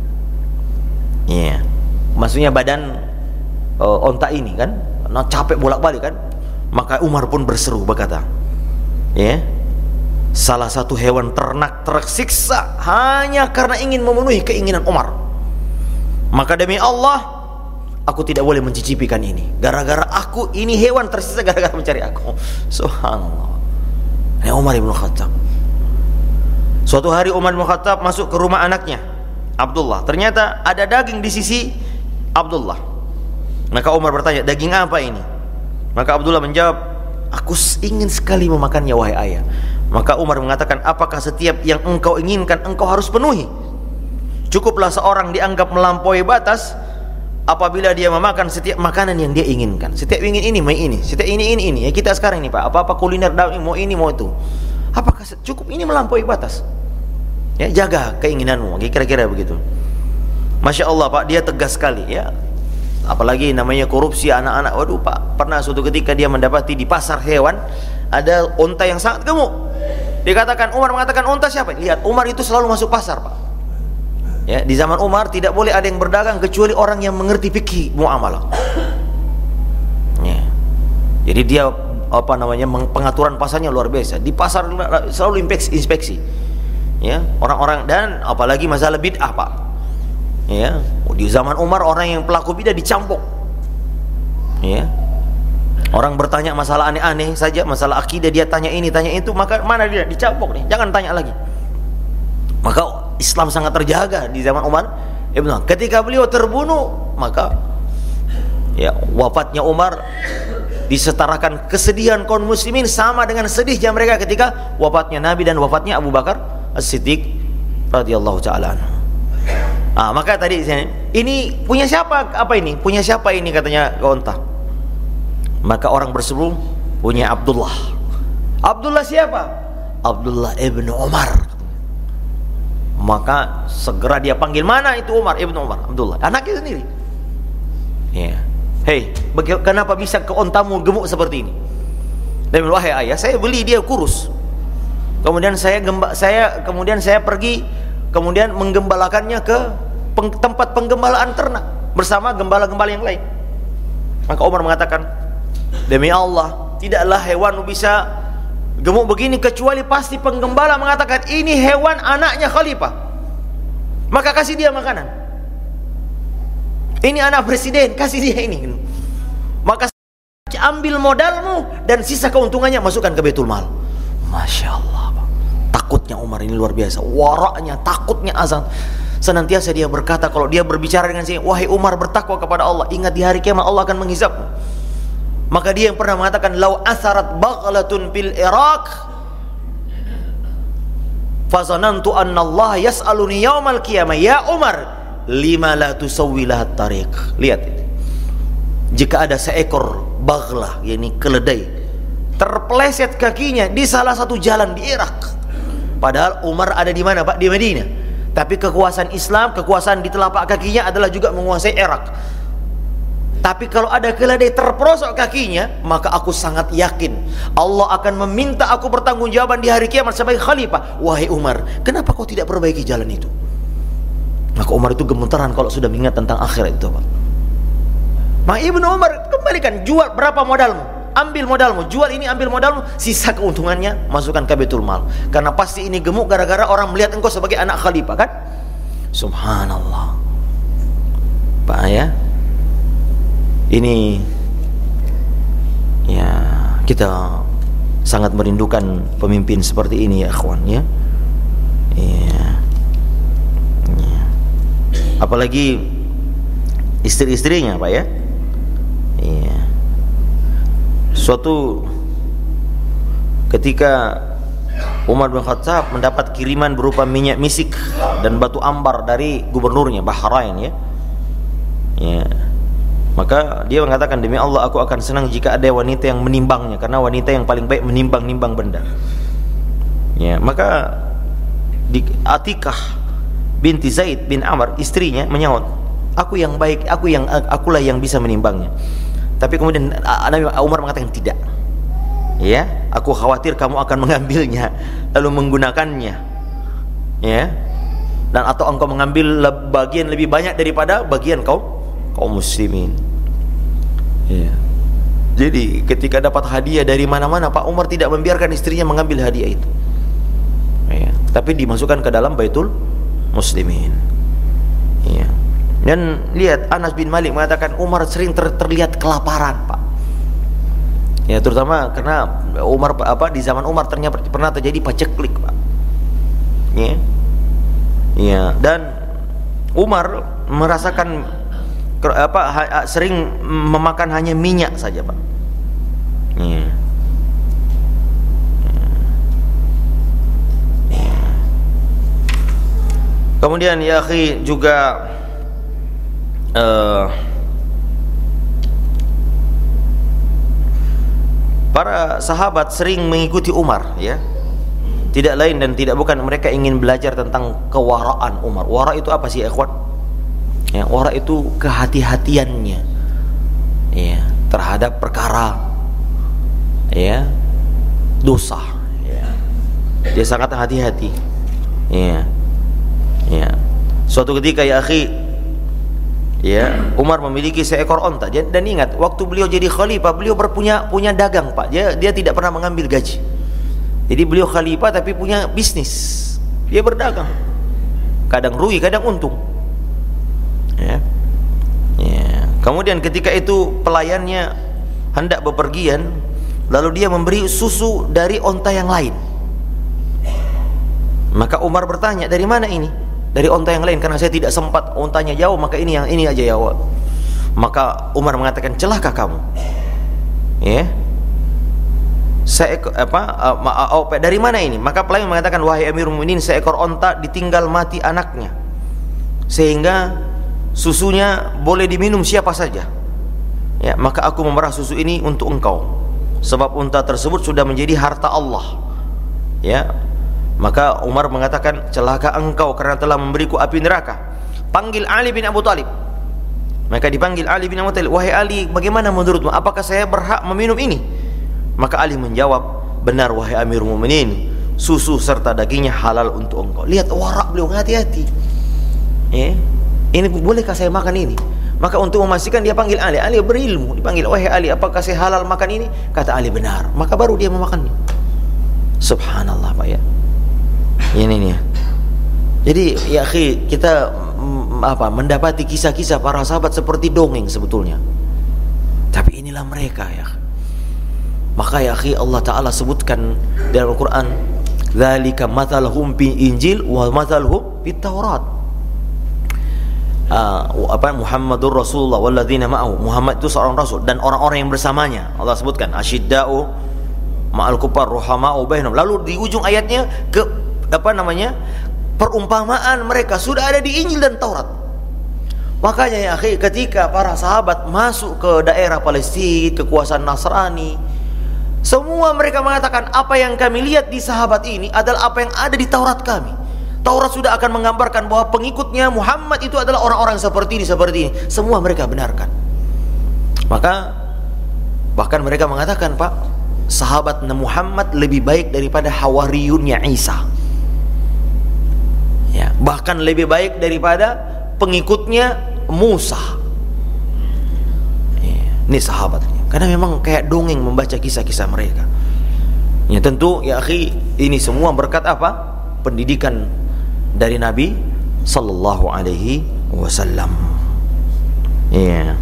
Ya, maksudnya badan uh, onta ini kan, nah, capek bolak-balik kan. Maka Umar pun berseru berkata, ya, salah satu hewan ternak tersiksa hanya karena ingin memenuhi keinginan Umar. Maka demi Allah, aku tidak boleh mencicipikan ini. Gara-gara aku, ini hewan tersisa gara-gara mencari aku. Subhanallah. Ini Umar bin Khattab. Suatu hari Umar bin Khattab masuk ke rumah anaknya Abdullah. Ternyata ada daging di sisi Abdullah. Maka Umar bertanya, daging apa ini? Maka Abdullah menjawab, aku ingin sekali memakannya wahai ayah. Maka Umar mengatakan, apakah setiap yang engkau inginkan engkau harus penuhi? Cukuplah seorang dianggap melampaui batas apabila dia memakan setiap makanan yang dia inginkan. Setiap ingin ini, mau ini. Setiap ini, ini, ini. Ya kita sekarang ini Pak, apa-apa kuliner daun mau ini, mau itu. Apakah cukup ini melampaui batas? Ya, jaga keinginanmu, kira-kira begitu. Masya Allah Pak, dia tegas sekali ya. Apalagi namanya korupsi anak-anak. Waduh Pak, pernah suatu ketika dia mendapati di pasar hewan ada unta yang sangat gemuk. Dikatakan, Umar mengatakan, unta siapa? Lihat, Umar itu selalu masuk pasar Pak. Ya, di zaman Umar tidak boleh ada yang berdagang kecuali orang yang mengerti fikih muamalah. Ya. Jadi dia apa namanya pengaturan pasarnya luar biasa. Di pasar selalu inspeksi, inspeksi. Ya, orang-orang dan apalagi masalah bid'ah Pak. Ya, di zaman Umar orang yang pelaku bid'ah dicampok. Ya. Orang bertanya masalah aneh-aneh saja, masalah akidah dia tanya ini, tanya itu, maka mana dia dicampok nih. Jangan tanya lagi. Maka Islam sangat terjaga di zaman Umar Ibn. Ketika beliau terbunuh, maka ya wafatnya Umar disetarakan kesedihan kaum muslimin sama dengan sedihnya mereka ketika wafatnya Nabi dan wafatnya Abu Bakar As-Siddiq radhiyallahu taala anhu. Ah, maka tadi ini punya siapa? Apa ini? Punya siapa ini katanya onta. Maka orang berseru punya Abdullah. Abdullah siapa? Abdullah ibnu Umar. Maka segera dia panggil, mana itu Umar ibnu Umar? Abdullah, anaknya sendiri. Ya, hei, kenapa bisa ke ontamu gemuk seperti ini? Dia bilang, wahai ayah, saya beli dia kurus. Kemudian saya gemba, saya kemudian saya pergi, kemudian menggembalakannya ke peng, tempat penggembalaan ternak bersama gembala-gembala yang lain. Maka Umar mengatakan, demi Allah, tidaklah hewan bisa gemuk begini kecuali pasti penggembala mengatakan ini hewan anaknya khalifah, maka kasih dia makanan. Ini anak presiden, kasih dia ini. Maka ambil modalmu dan sisa keuntungannya masukkan ke Baitul Mal. Masya Allah. Takutnya Umar ini luar biasa, waraknya, takutnya azan. Senantiasa dia berkata kalau dia berbicara dengan saya, wahai Umar, bertakwa kepada Allah, ingat di hari kiamat Allah akan menghisapmu. Maka dia yang pernah mengatakan, lau asarat baghlatun fil Iraq fazanantu anna Allah yas'aluni yaumal qiyamah ya Umar lima la tusawwi lahat tariq. Lihat, jika ada seekor baghlah, yakni keledai, terpeleset kakinya di salah satu jalan di Irak, padahal Umar ada di mana Pak? Di Madinah. Tapi kekuasaan Islam, kekuasaan di telapak kakinya adalah juga menguasai Irak. Tapi kalau ada keledai terperosok kakinya, maka aku sangat yakin Allah akan meminta aku bertanggungjawaban di hari kiamat sebagai khalifah. Wahai Umar, kenapa kau tidak perbaiki jalan itu? Maka Umar itu gemetaran kalau sudah mengingat tentang akhirat itu Pak. Maka Ibnu Umar kembalikan, jual berapa modalmu? Ambil modalmu, jual ini, ambil modalmu, sisa keuntungannya masukkan ke Baitul Mal. Karena pasti ini gemuk gara-gara orang melihat engkau sebagai anak khalifah kan? Subhanallah Pak ya. Ini ya, kita sangat merindukan pemimpin seperti ini ya akhwan ya. Ya. Ya. Apalagi istri-istrinya Pak ya. Ya. Suatu ketika Umar bin Khattab mendapat kiriman berupa minyak misik dan batu ambar dari gubernurnya Bahrain ya. Ya. Maka dia mengatakan, demi Allah aku akan senang jika ada wanita yang menimbangnya, karena wanita yang paling baik menimbang-nimbang benda. Ya, maka di Atikah binti Zaid bin Amr, istrinya menyaut, aku yang baik, aku yang akulah yang bisa menimbangnya. Tapi kemudian Nabi Umar mengatakan tidak. Ya, aku khawatir kamu akan mengambilnya lalu menggunakannya. Ya. Dan atau engkau mengambil bagian lebih banyak daripada bagian kaum kaum muslimin. Ya. Jadi ketika dapat hadiah dari mana-mana, Pak Umar tidak membiarkan istrinya mengambil hadiah itu. Ya. Tapi dimasukkan ke dalam Baitul Muslimin. Ya. Dan lihat, Anas bin Malik mengatakan Umar sering ter terlihat kelaparan, Pak. Ya, terutama karena Umar apa di zaman Umar ternyata pernah terjadi paceklik, Pak. Ya. Ya, dan Umar merasakan apa ha, sering memakan hanya minyak saja, Pak. Ya. Ya. Kemudian ya akhi juga uh, para sahabat sering mengikuti Umar, ya. Tidak lain dan tidak bukan mereka ingin belajar tentang kewaraan Umar. Wara itu apa sih, ikhwan? Ya, wara itu kehati-hatiannya, ya, terhadap perkara, ya, dosa, ya. Dia sangat hati-hati, ya, ya. Suatu ketika, ya akhi, ya, Umar memiliki seekor onta, dan ingat waktu beliau jadi khalifah, beliau berpunya punya dagang, Pak. Dia dia tidak pernah mengambil gaji. Jadi beliau khalifah tapi punya bisnis. Dia berdagang. Kadang rugi, kadang untung. Ya. Ya. Kemudian ketika itu pelayannya hendak bepergian, lalu dia memberi susu dari onta yang lain. Maka Umar bertanya, dari mana ini? Dari onta yang lain, karena saya tidak sempat, ontanya jauh, maka ini yang ini aja ya. Maka Umar mengatakan, celaka kamu. Ya. Seekor apa uh, oh, dari mana ini? Maka pelayan mengatakan, wahai Amirul Mukminin, seekor onta ditinggal mati anaknya, sehingga susunya boleh diminum siapa saja. Ya, maka aku memerah susu ini untuk engkau, sebab unta tersebut sudah menjadi harta Allah. Ya, maka Umar mengatakan, celaka engkau karena telah memberiku api neraka. Panggil Ali bin Abu Thalib. Maka dipanggil Ali bin Abu Thalib, wahai Ali, bagaimana menurutmu? Apakah saya berhak meminum ini? Maka Ali menjawab, benar wahai Amirul Mukminin, susu serta dagingnya halal untuk engkau. Lihat warak beliau, hati-hati. Ya, ini bolehkah saya makan ini? Maka untuk memastikan dia panggil Ali. Ali berilmu, dipanggil, wahai Ali, apakah saya halal makan ini? Kata Ali, benar. Maka baru dia memakannya. Subhanallah, Pak, ya. Ini nih. Jadi ya akhi, kita mm, apa mendapati kisah-kisah para sahabat seperti dongeng sebetulnya. Tapi inilah mereka, ya. Maka ya akhi, Allah Ta'ala sebutkan dalam Al-Quran, dzalika mathaluhum fi Injil wa mathaluhum fit Taurat. Uh, apa Muhammadur Rasulullah walladzina ma'ahu. Muhammad itu seorang rasul dan orang-orang yang bersamanya. Allah sebutkan asyidda'u ma'al kuffar ruhama'u bainahum. Lalu di ujung ayatnya ke apa namanya? perumpamaan mereka sudah ada di Injil dan Taurat. Makanya ya akhi, ketika para sahabat masuk ke daerah Palestina, kekuasaan Nasrani, semua mereka mengatakan, apa yang kami lihat di sahabat ini adalah apa yang ada di Taurat kami. Taurat sudah akan menggambarkan bahwa pengikutnya Muhammad itu adalah orang-orang seperti ini, seperti ini. Semua mereka benarkan. Maka bahkan mereka mengatakan, Pak, sahabat Muhammad lebih baik daripada hawariyunnya Isa. Ya, bahkan lebih baik daripada pengikutnya Musa. Ya, ini sahabatnya. Karena memang kayak dongeng membaca kisah-kisah mereka. Ya tentu ya akhi, ini semua berkat apa? Pendidikan dari Nabi sallallahu alaihi wasallam. Iya.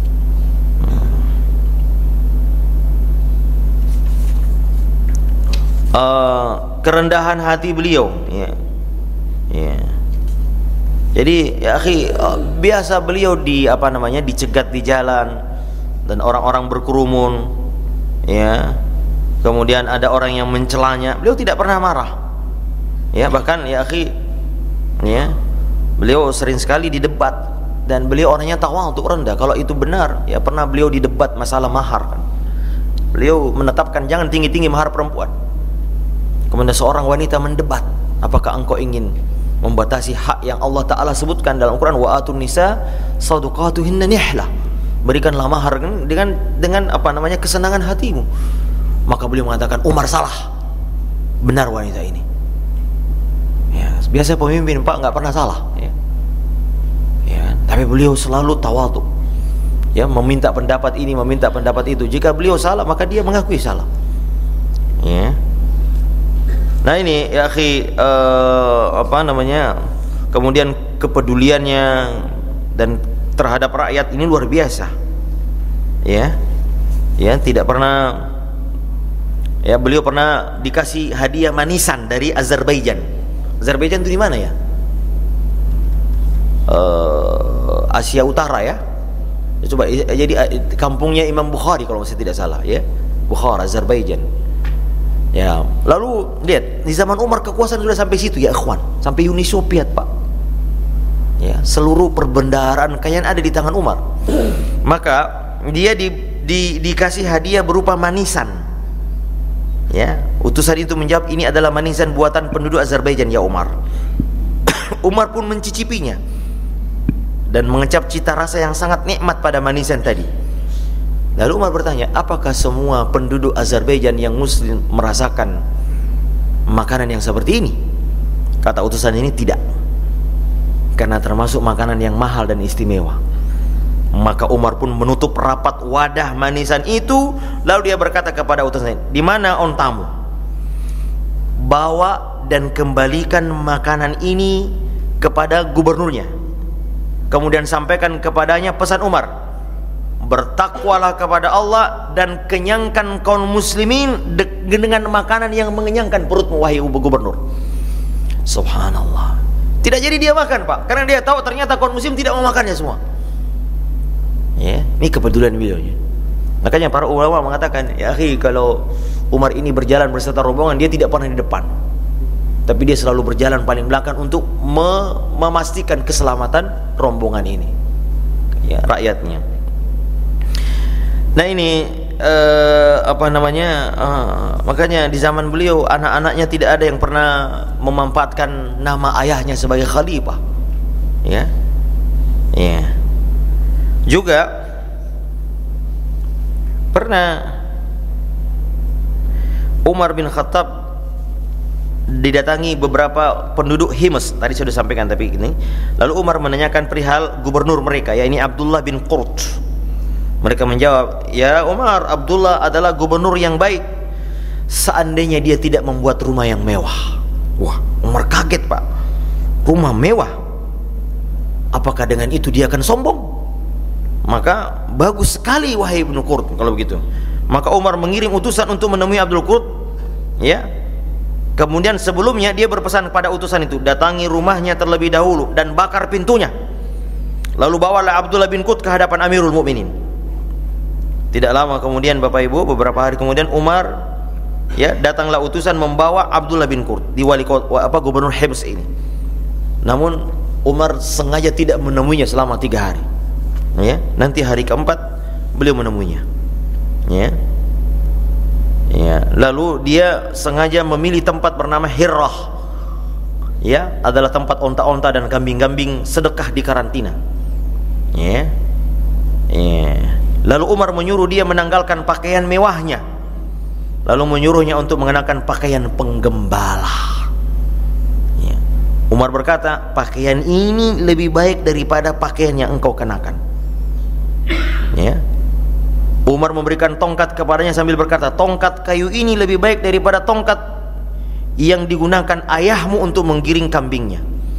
Uh, kerendahan hati beliau, ya. Ya. Jadi ya akhi, uh, biasa beliau di apa namanya dicegat di jalan dan orang-orang berkerumun, ya. Kemudian ada orang yang mencelanya, beliau tidak pernah marah. Ya, bahkan ya akhi, ya, beliau sering sekali didebat dan beliau orangnya tawadhu, rendah. Kalau itu benar, ya pernah beliau didebat masalah mahar kan. Beliau menetapkan jangan tinggi-tinggi mahar perempuan. Kemudian seorang wanita mendebat, apakah engkau ingin membatasi hak yang Allah Ta'ala sebutkan dalam Al-Quran, wa atun nisa sadaqatuhinna nihlah, berikanlah mahar dengan dengan apa namanya kesenangan hatimu. Maka beliau mengatakan, Umar salah, benar wanita ini. Ya, biasa pemimpin Pak nggak pernah salah, ya. Ya, tapi beliau selalu tawadhu, ya, meminta pendapat ini, meminta pendapat itu. Jika beliau salah, maka dia mengakui salah, ya. Nah ini ya akhi, uh, apa namanya, kemudian kepeduliannya dan terhadap rakyat ini luar biasa, ya, ya tidak pernah, ya beliau pernah dikasih hadiah manisan dari Azerbaijan. Azerbaijan itu di mana ya? Uh, Asia Utara ya. Coba jadi kampungnya Imam Bukhari kalau saya tidak salah, ya, Bukhara, Azerbaijan. Ya, lalu lihat di zaman Umar kekuasaan sudah sampai situ ya ikhwan, sampai Uni Soviet Pak. Ya, seluruh perbendaharaan kekayaan ada di tangan Umar. Maka dia di, di, dikasih hadiah berupa manisan Ya, utusan itu menjawab, ini adalah manisan buatan penduduk Azerbaijan ya Umar. Umar pun mencicipinya dan mengecap cita rasa yang sangat nikmat pada manisan tadi. Lalu Umar bertanya, apakah semua penduduk Azerbaijan yang muslim merasakan makanan yang seperti ini? Kata utusan ini, tidak, karena termasuk makanan yang mahal dan istimewa. Maka Umar pun menutup rapat wadah manisan itu. Lalu dia berkata kepada utusan, di mana ontamu? Bawa dan kembalikan makanan ini kepada gubernurnya. Kemudian sampaikan kepadanya pesan Umar, bertakwalah kepada Allah dan kenyangkan kaum muslimin dengan makanan yang mengenyangkan perutmu wahai gubernur. Subhanallah. Tidak jadi dia makan, Pak, karena dia tahu ternyata kaum muslim tidak mau makannya semua. Ya, ini kepedulian beliau. Makanya para ulama mengatakan, ya akhi, kalau Umar ini berjalan berserta rombongan, dia tidak pernah di depan, tapi dia selalu berjalan paling belakang untuk me memastikan keselamatan rombongan ini, ya, rakyatnya. Nah ini uh, apa namanya? Uh, makanya di zaman beliau anak-anaknya tidak ada yang pernah memanfaatkan nama ayahnya sebagai khalifah, ya, ya. Juga pernah Umar bin Khattab didatangi beberapa penduduk Hims, tadi sudah sampaikan tapi ini. Lalu Umar menanyakan perihal gubernur mereka, yaitu Abdullah bin Qurt. Mereka menjawab, ya Umar, Abdullah adalah gubernur yang baik, seandainya dia tidak membuat rumah yang mewah. Wah, Umar kaget, Pak, rumah mewah, apakah dengan itu dia akan sombong? Maka bagus sekali wahai Ibnu Qurt kalau begitu. Maka Umar mengirim utusan untuk menemui Abdul Qurt, ya. Kemudian sebelumnya dia berpesan kepada utusan itu, datangi rumahnya terlebih dahulu dan bakar pintunya. Lalu bawalah Abdullah bin Qurt ke hadapan Amirul Mukminin. Tidak lama kemudian, Bapak Ibu, beberapa hari kemudian Umar, ya, datanglah utusan membawa Abdullah bin Qurt di wali kota, apa, gubernur Hims ini. Namun Umar sengaja tidak menemuinya selama tiga hari. Ya, nanti hari keempat beliau menemuinya. Ya, ya. Lalu dia sengaja memilih tempat bernama Hirrah. Ya, adalah tempat onta-onta dan kambing-kambing sedekah di karantina. Ya, ya. Lalu Umar menyuruh dia menanggalkan pakaian mewahnya, lalu menyuruhnya untuk mengenakan pakaian penggembala. Ya. Umar berkata, pakaian ini lebih baik daripada pakaian yang engkau kenakan. Ya. Umar memberikan tongkat kepadanya sambil berkata, tongkat kayu ini lebih baik daripada tongkat yang digunakan ayahmu untuk menggiring kambingnya.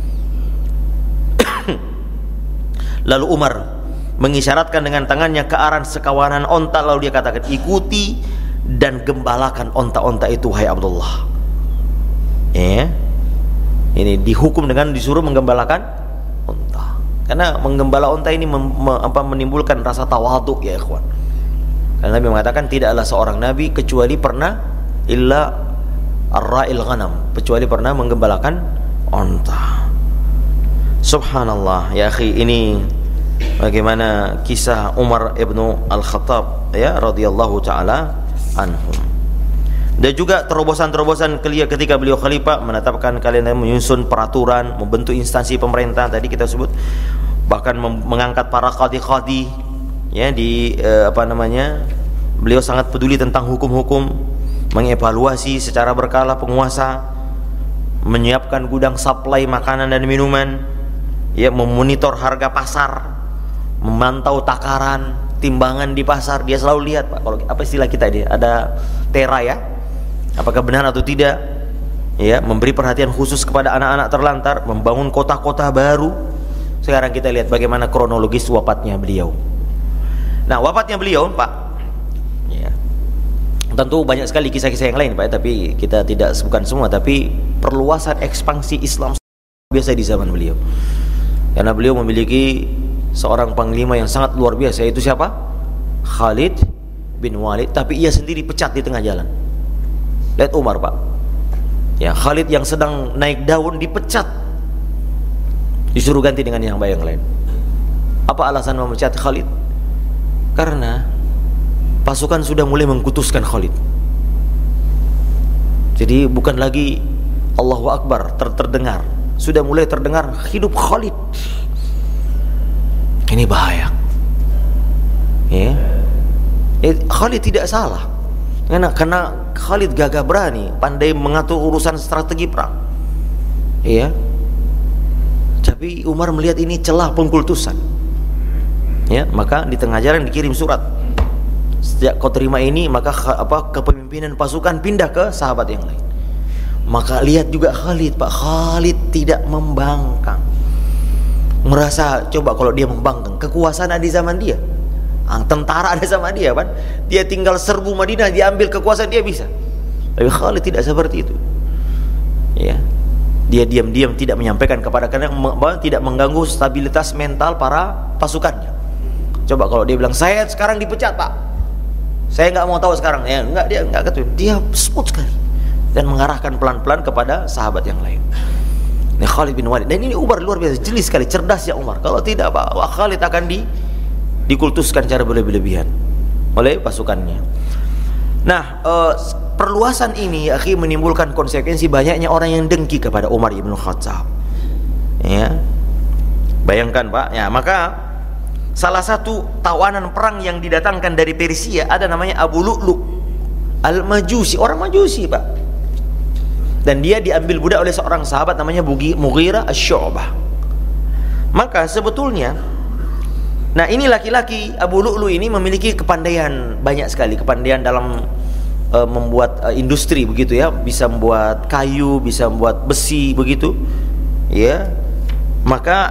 Lalu Umar mengisyaratkan dengan tangannya ke arah sekawanan onta, lalu dia katakan, ikuti dan gembalakan onta-onta itu wahai Abdullah. Ya. Ini dihukum dengan disuruh menggembalakan onta, karena menggembala onta ini mem, me, apa, menimbulkan rasa tawadhu, ya ikhwan. Karena Nabi mengatakan tidaklah seorang nabi kecuali pernah illa ar-ra'il ghanam, kecuali pernah menggembalakan onta. Subhanallah, ya akhi, ini bagaimana kisah Umar ibnu Al-Khattab, ya, radhiyallahu taala anhum. Dan juga terobosan-terobosan ketika beliau khalifah, menetapkan kalian menyusun peraturan, membentuk instansi pemerintah tadi kita sebut, bahkan mengangkat para qadi-qadi, ya, di eh, apa namanya, beliau sangat peduli tentang hukum-hukum, mengevaluasi secara berkala penguasa, menyiapkan gudang suplai makanan dan minuman, ya, memonitor harga pasar, memantau takaran, timbangan di pasar. Dia selalu lihat, Pak, kalau apa istilah kita dia, ada tera, ya, apakah benar atau tidak, ya, memberi perhatian khusus kepada anak-anak terlantar, membangun kota-kota baru. Sekarang kita lihat bagaimana kronologis wafatnya beliau. Nah, wafatnya beliau, Pak, ya, tentu banyak sekali kisah-kisah yang lain, Pak, tapi kita tidak sebutkan semua. Tapi perluasan ekspansi Islam biasa di zaman beliau, karena beliau memiliki seorang panglima yang sangat luar biasa, yaitu siapa? Khalid bin Walid. Tapi ia sendiri pecat di tengah jalan. Lihat Umar, Pak, ya, Khalid yang sedang naik daun dipecat, disuruh ganti dengan yang baik yang lain. Apa alasan memecat Khalid? Karena pasukan sudah mulai mengkutuskan Khalid. Jadi bukan lagi Allahu Akbar ter terdengar, sudah mulai terdengar hidup Khalid. Ini bahaya. Ya. Eh, Khalid tidak salah. Karena, karena Khalid gagah berani, pandai mengatur urusan strategi perang. Iya. Tapi Umar melihat ini celah pengkultusan. Ya, maka di tengah jalan dikirim surat. Sejak kau terima ini, maka apa kepemimpinan pasukan pindah ke sahabat yang lain. Maka lihat juga Khalid, Pak Khalid tidak membangkang. Merasa coba kalau dia membangkang, kekuasaan ada di zaman dia. Tentara ada sama dia, kan? Dia tinggal serbu Madinah, dia ambil kekuasaan, dia bisa. Tapi Khalid tidak seperti itu. Ya. Dia diam-diam tidak menyampaikan kepada, karena tidak mengganggu stabilitas mental para pasukannya. Coba kalau dia bilang, saya sekarang dipecat, Pak, saya nggak mau tahu sekarang, ya nggak, dia nggak gitu. Dia smooth sekali dan mengarahkan pelan-pelan kepada sahabat yang lain. Ini Khalid bin Walid. Dan ini Umar luar biasa, jeli sekali, cerdas ya Umar. Kalau tidak, Pak, Khalid akan di dikultuskan cara berlebihan oleh pasukannya. Nah, eh, perluasan ini akhirnya menimbulkan konsekuensi banyaknya orang yang dengki kepada Umar ibn Khattab. Ya, bayangkan, Pak. Ya, maka salah satu tawanan perang yang didatangkan dari Persia ada namanya Abu Lu'lu Al-Majusi, orang Majusi, Pak. Dan dia diambil budak oleh seorang sahabat namanya Mughirah Asy-Syu'bah. Maka sebetulnya, nah ini laki-laki Abu Lu'lu ini memiliki kepandaian banyak sekali, kepandaian dalam uh, membuat uh, industri begitu ya, bisa membuat kayu, bisa membuat besi begitu, ya. Maka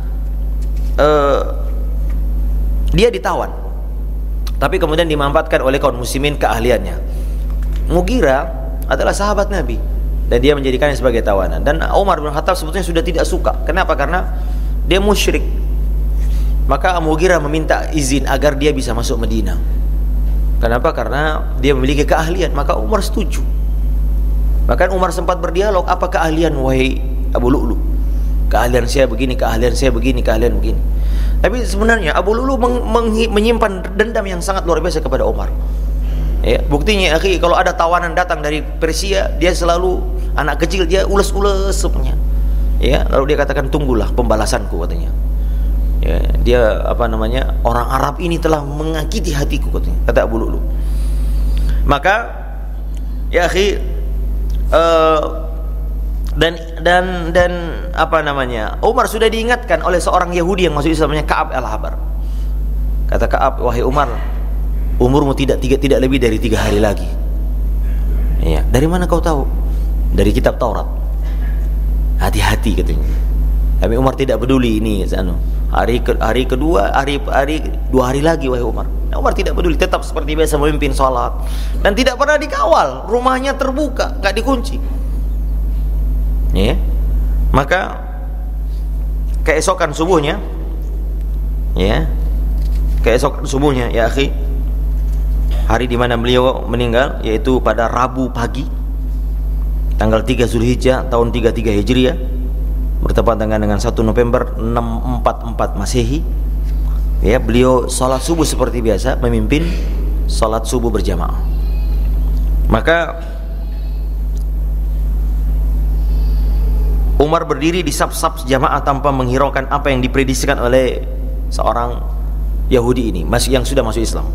uh, dia ditawan, tapi kemudian dimanfaatkan oleh kaum muslimin keahliannya. Mughirah adalah sahabat Nabi dan dia menjadikannya sebagai tawanan. Dan Umar bin Khattab sebetulnya sudah tidak suka. Kenapa? Karena dia musyrik. Maka Mughirah meminta izin agar dia bisa masuk Madinah. Kenapa? Karena dia memiliki keahlian. Maka Umar setuju. Bahkan Umar sempat berdialog, apa keahlian wahai Abu Lu'lu? Keahlian saya begini, keahlian saya begini, keahlian begini. Tapi sebenarnya Abu Lu'lu menyimpan dendam yang sangat luar biasa kepada Umar. Ya, buktinya akhi, kalau ada tawanan datang dari Persia, dia selalu anak kecil, dia ules-ules semuanya. Ya, lalu dia katakan, tunggulah pembalasanku, katanya. Ya, dia apa namanya, orang Arab ini telah menyakiti hatiku, katanya, kata Abu Lu'lu. Maka ya akhi, uh, dan dan dan apa namanya, Umar sudah diingatkan oleh seorang Yahudi yang masuk Islam, namanya Ka'ab al-Ahbar. Kata Ka'ab, wahai Umar, umurmu tidak tiga tidak lebih dari tiga hari lagi. Ya, dari mana kau tahu? Dari kitab Taurat. Hati-hati, katanya. Tapi Umar tidak peduli ini, anu. Hari ke, hari kedua, hari hari dua hari lagi, wahai Umar. Nah, Umar tidak peduli, tetap seperti biasa memimpin sholat dan tidak pernah dikawal. Rumahnya terbuka, nggak dikunci. Ya, maka keesokan subuhnya, ya, keesokan subuhnya, ya akhi, hari di mana beliau meninggal, yaitu pada Rabu pagi, tanggal tiga Zulhijjah tahun tiga puluh tiga Hijriah, bertepatan dengan satu November enam ratus empat puluh empat Masehi. Ya, beliau salat subuh seperti biasa, memimpin salat subuh berjamaah. Maka Umar berdiri di saf-saf jamaah tanpa menghiraukan apa yang diprediksikan oleh seorang Yahudi ini, masih yang sudah masuk Islam.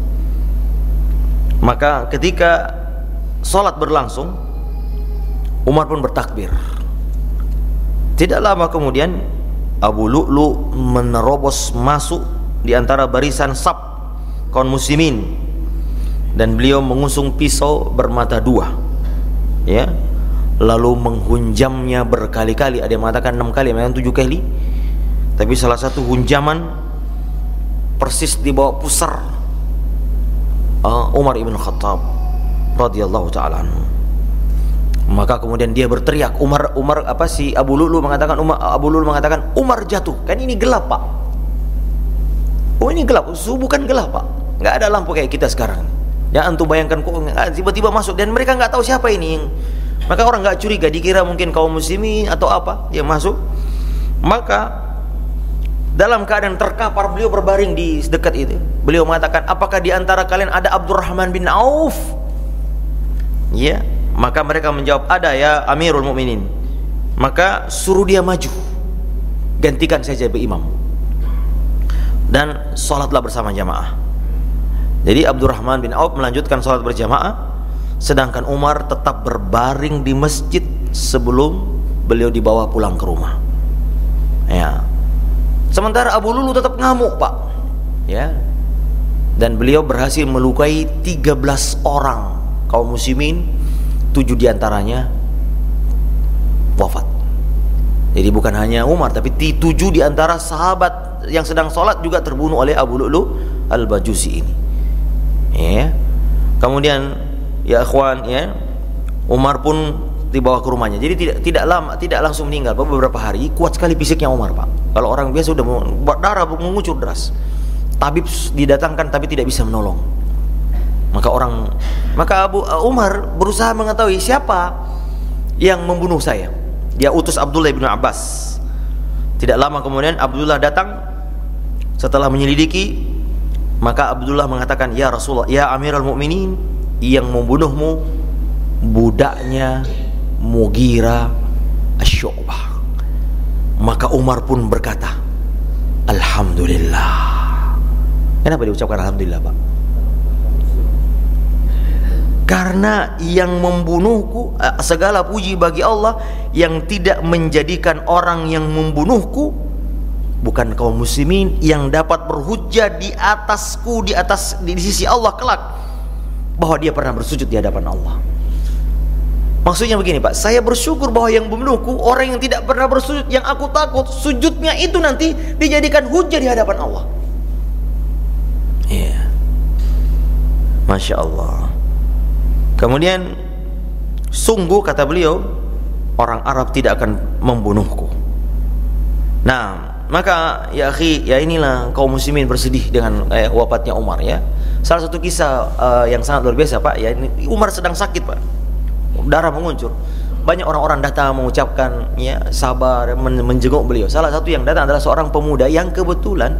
Maka ketika salat berlangsung, Umar pun bertakbir. Tidak lama kemudian Abu Lu'lu menerobos masuk di antara barisan saf kaum muslimin dan beliau mengusung pisau bermata dua, ya, lalu menghunjamnya berkali-kali. Ada yang mengatakan enam kali, ada yang tujuh kali. Tapi salah satu hunjaman persis di bawah pusar uh, Umar ibn Khattab radhiyallahu taala anhu. Maka kemudian dia berteriak, Umar Umar apa si Abu Lu'lu mengatakan Umar Abu Lu'lu mengatakan Umar jatuh. Kan ini gelap, Pak. Oh, ini gelap. Subuh kan gelap, Pak. Enggak ada lampu kayak kita sekarang. Ya, antum bayangkan kok tiba-tiba masuk dan mereka enggak tahu siapa ini. Maka orang enggak curiga, dikira mungkin kaum muslimin atau apa yang masuk. Maka dalam keadaan terkapar beliau berbaring di dekat itu. Beliau mengatakan, apakah di antara kalian ada Abdurrahman bin Auf? Ya, Maka mereka menjawab, ada ya Amirul Mukminin. Maka suruh dia maju, gantikan saya jadi imam, dan sholatlah bersama jamaah. Jadi Abdurrahman bin Auf melanjutkan sholat berjamaah, sedangkan Umar tetap berbaring di masjid sebelum beliau dibawa pulang ke rumah. Ya. Sementara Abu Lulu tetap ngamuk, Pak. Ya. Dan beliau berhasil melukai tiga belas orang kaum muslimin, tujuh diantaranya wafat. Jadi bukan hanya Umar, tapi tujuh diantara sahabat yang sedang sholat juga terbunuh oleh Abu Lu'lu al-Bajusi ini. Ya. Kemudian ya ikhwan, ya, Umar pun dibawa ke rumahnya. Jadi tidak tidak lama, tidak langsung meninggal. Beberapa hari, kuat sekali fisiknya Umar, Pak. Kalau orang biasa sudah darah mengucur deras. Tabib didatangkan tapi tidak bisa menolong. Maka orang, maka Abu Umar berusaha mengetahui siapa yang membunuh saya. Dia utus Abdullah bin Abbas. Tidak lama kemudian Abdullah datang. Setelah menyelidiki, maka Abdullah mengatakan, ya Rasulullah, ya Amirul Mukminin, yang membunuhmu budaknya Mughirah Asy-Syu'bah. Maka Umar pun berkata, alhamdulillah. Kenapa diucapkan alhamdulillah, Pak? Karena yang membunuhku, segala puji bagi Allah yang tidak menjadikan orang yang membunuhku bukan kaum muslimin yang dapat berhujjah di atasku, di atas di, di sisi Allah kelak, bahwa dia pernah bersujud di hadapan Allah. Maksudnya begini, Pak, saya bersyukur bahwa yang membunuhku orang yang tidak pernah bersujud, yang aku takut sujudnya itu nanti dijadikan hujjah di hadapan Allah. Iya, yeah. Masya Allah. Kemudian, sungguh kata beliau, orang Arab tidak akan membunuhku. Nah, maka ya akhi, ya inilah kaum muslimin bersedih dengan eh, wafatnya Umar, ya. Salah satu kisah uh, yang sangat luar biasa, Pak, ya, ini Umar sedang sakit, Pak, darah menguncur. Banyak orang-orang datang mengucapkan, ya, sabar, men menjenguk beliau. Salah satu yang datang adalah seorang pemuda yang kebetulan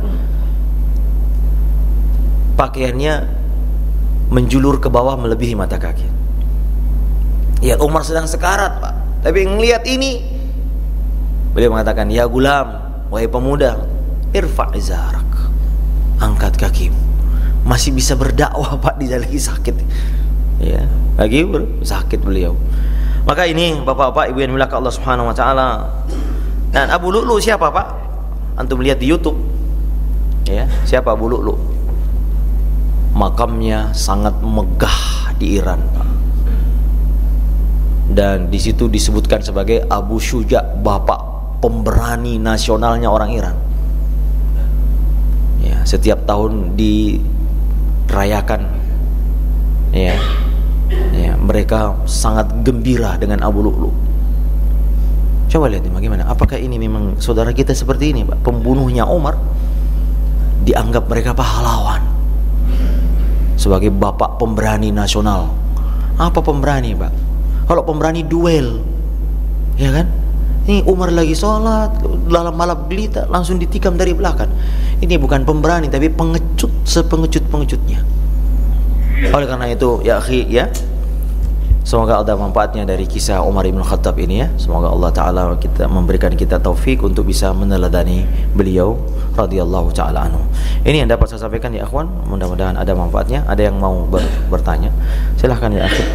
pakaiannya menjulur ke bawah melebihi mata kaki. Ya, Umar sedang sekarat, Pak, tapi ngelihat ini, beliau mengatakan, ya gulam, wahai pemuda, irfa' izarak, angkat kakimu. Masih bisa berdakwah, Pak, dia lagi sakit. Ya, lagi sakit beliau. Maka ini bapak-bapak, ibu yang dimuliakan Allah Subhanahu wa taala. Dan Abu Lu'lu siapa, Pak? Antum lihat di YouTube. Ya, siapa Abu Lu'lu? Makamnya sangat megah di Iran, Pak. Dan di situ disebutkan sebagai Abu Syuja, bapak pemberani nasionalnya orang Iran. Ya, setiap tahun dirayakan, ya, ya, mereka sangat gembira dengan Abu Lu'lu. Coba lihat nih bagaimana. Apakah ini memang saudara kita seperti ini, Pak? Pembunuhnya Umar dianggap mereka pahlawan, sebagai bapak pemberani nasional. Apa pemberani, Pak? Kalau pemberani duel, ya kan? Ini Umar lagi sholat, dalam malam gelita langsung ditikam dari belakang. Ini bukan pemberani, tapi pengecut sepengecut-pengecutnya. Oleh karena itu, ya akhi, ya, semoga ada manfaatnya dari kisah Umar bin Khattab ini, ya. Semoga Allah Ta'ala kita memberikan kita taufik untuk bisa meneladani beliau radhiyallahu ta'ala anhu. Ini yang dapat saya sampaikan, ya akhwan. Mudah-mudahan ada manfaatnya. Ada yang mau ber bertanya, silahkan, ya akhi.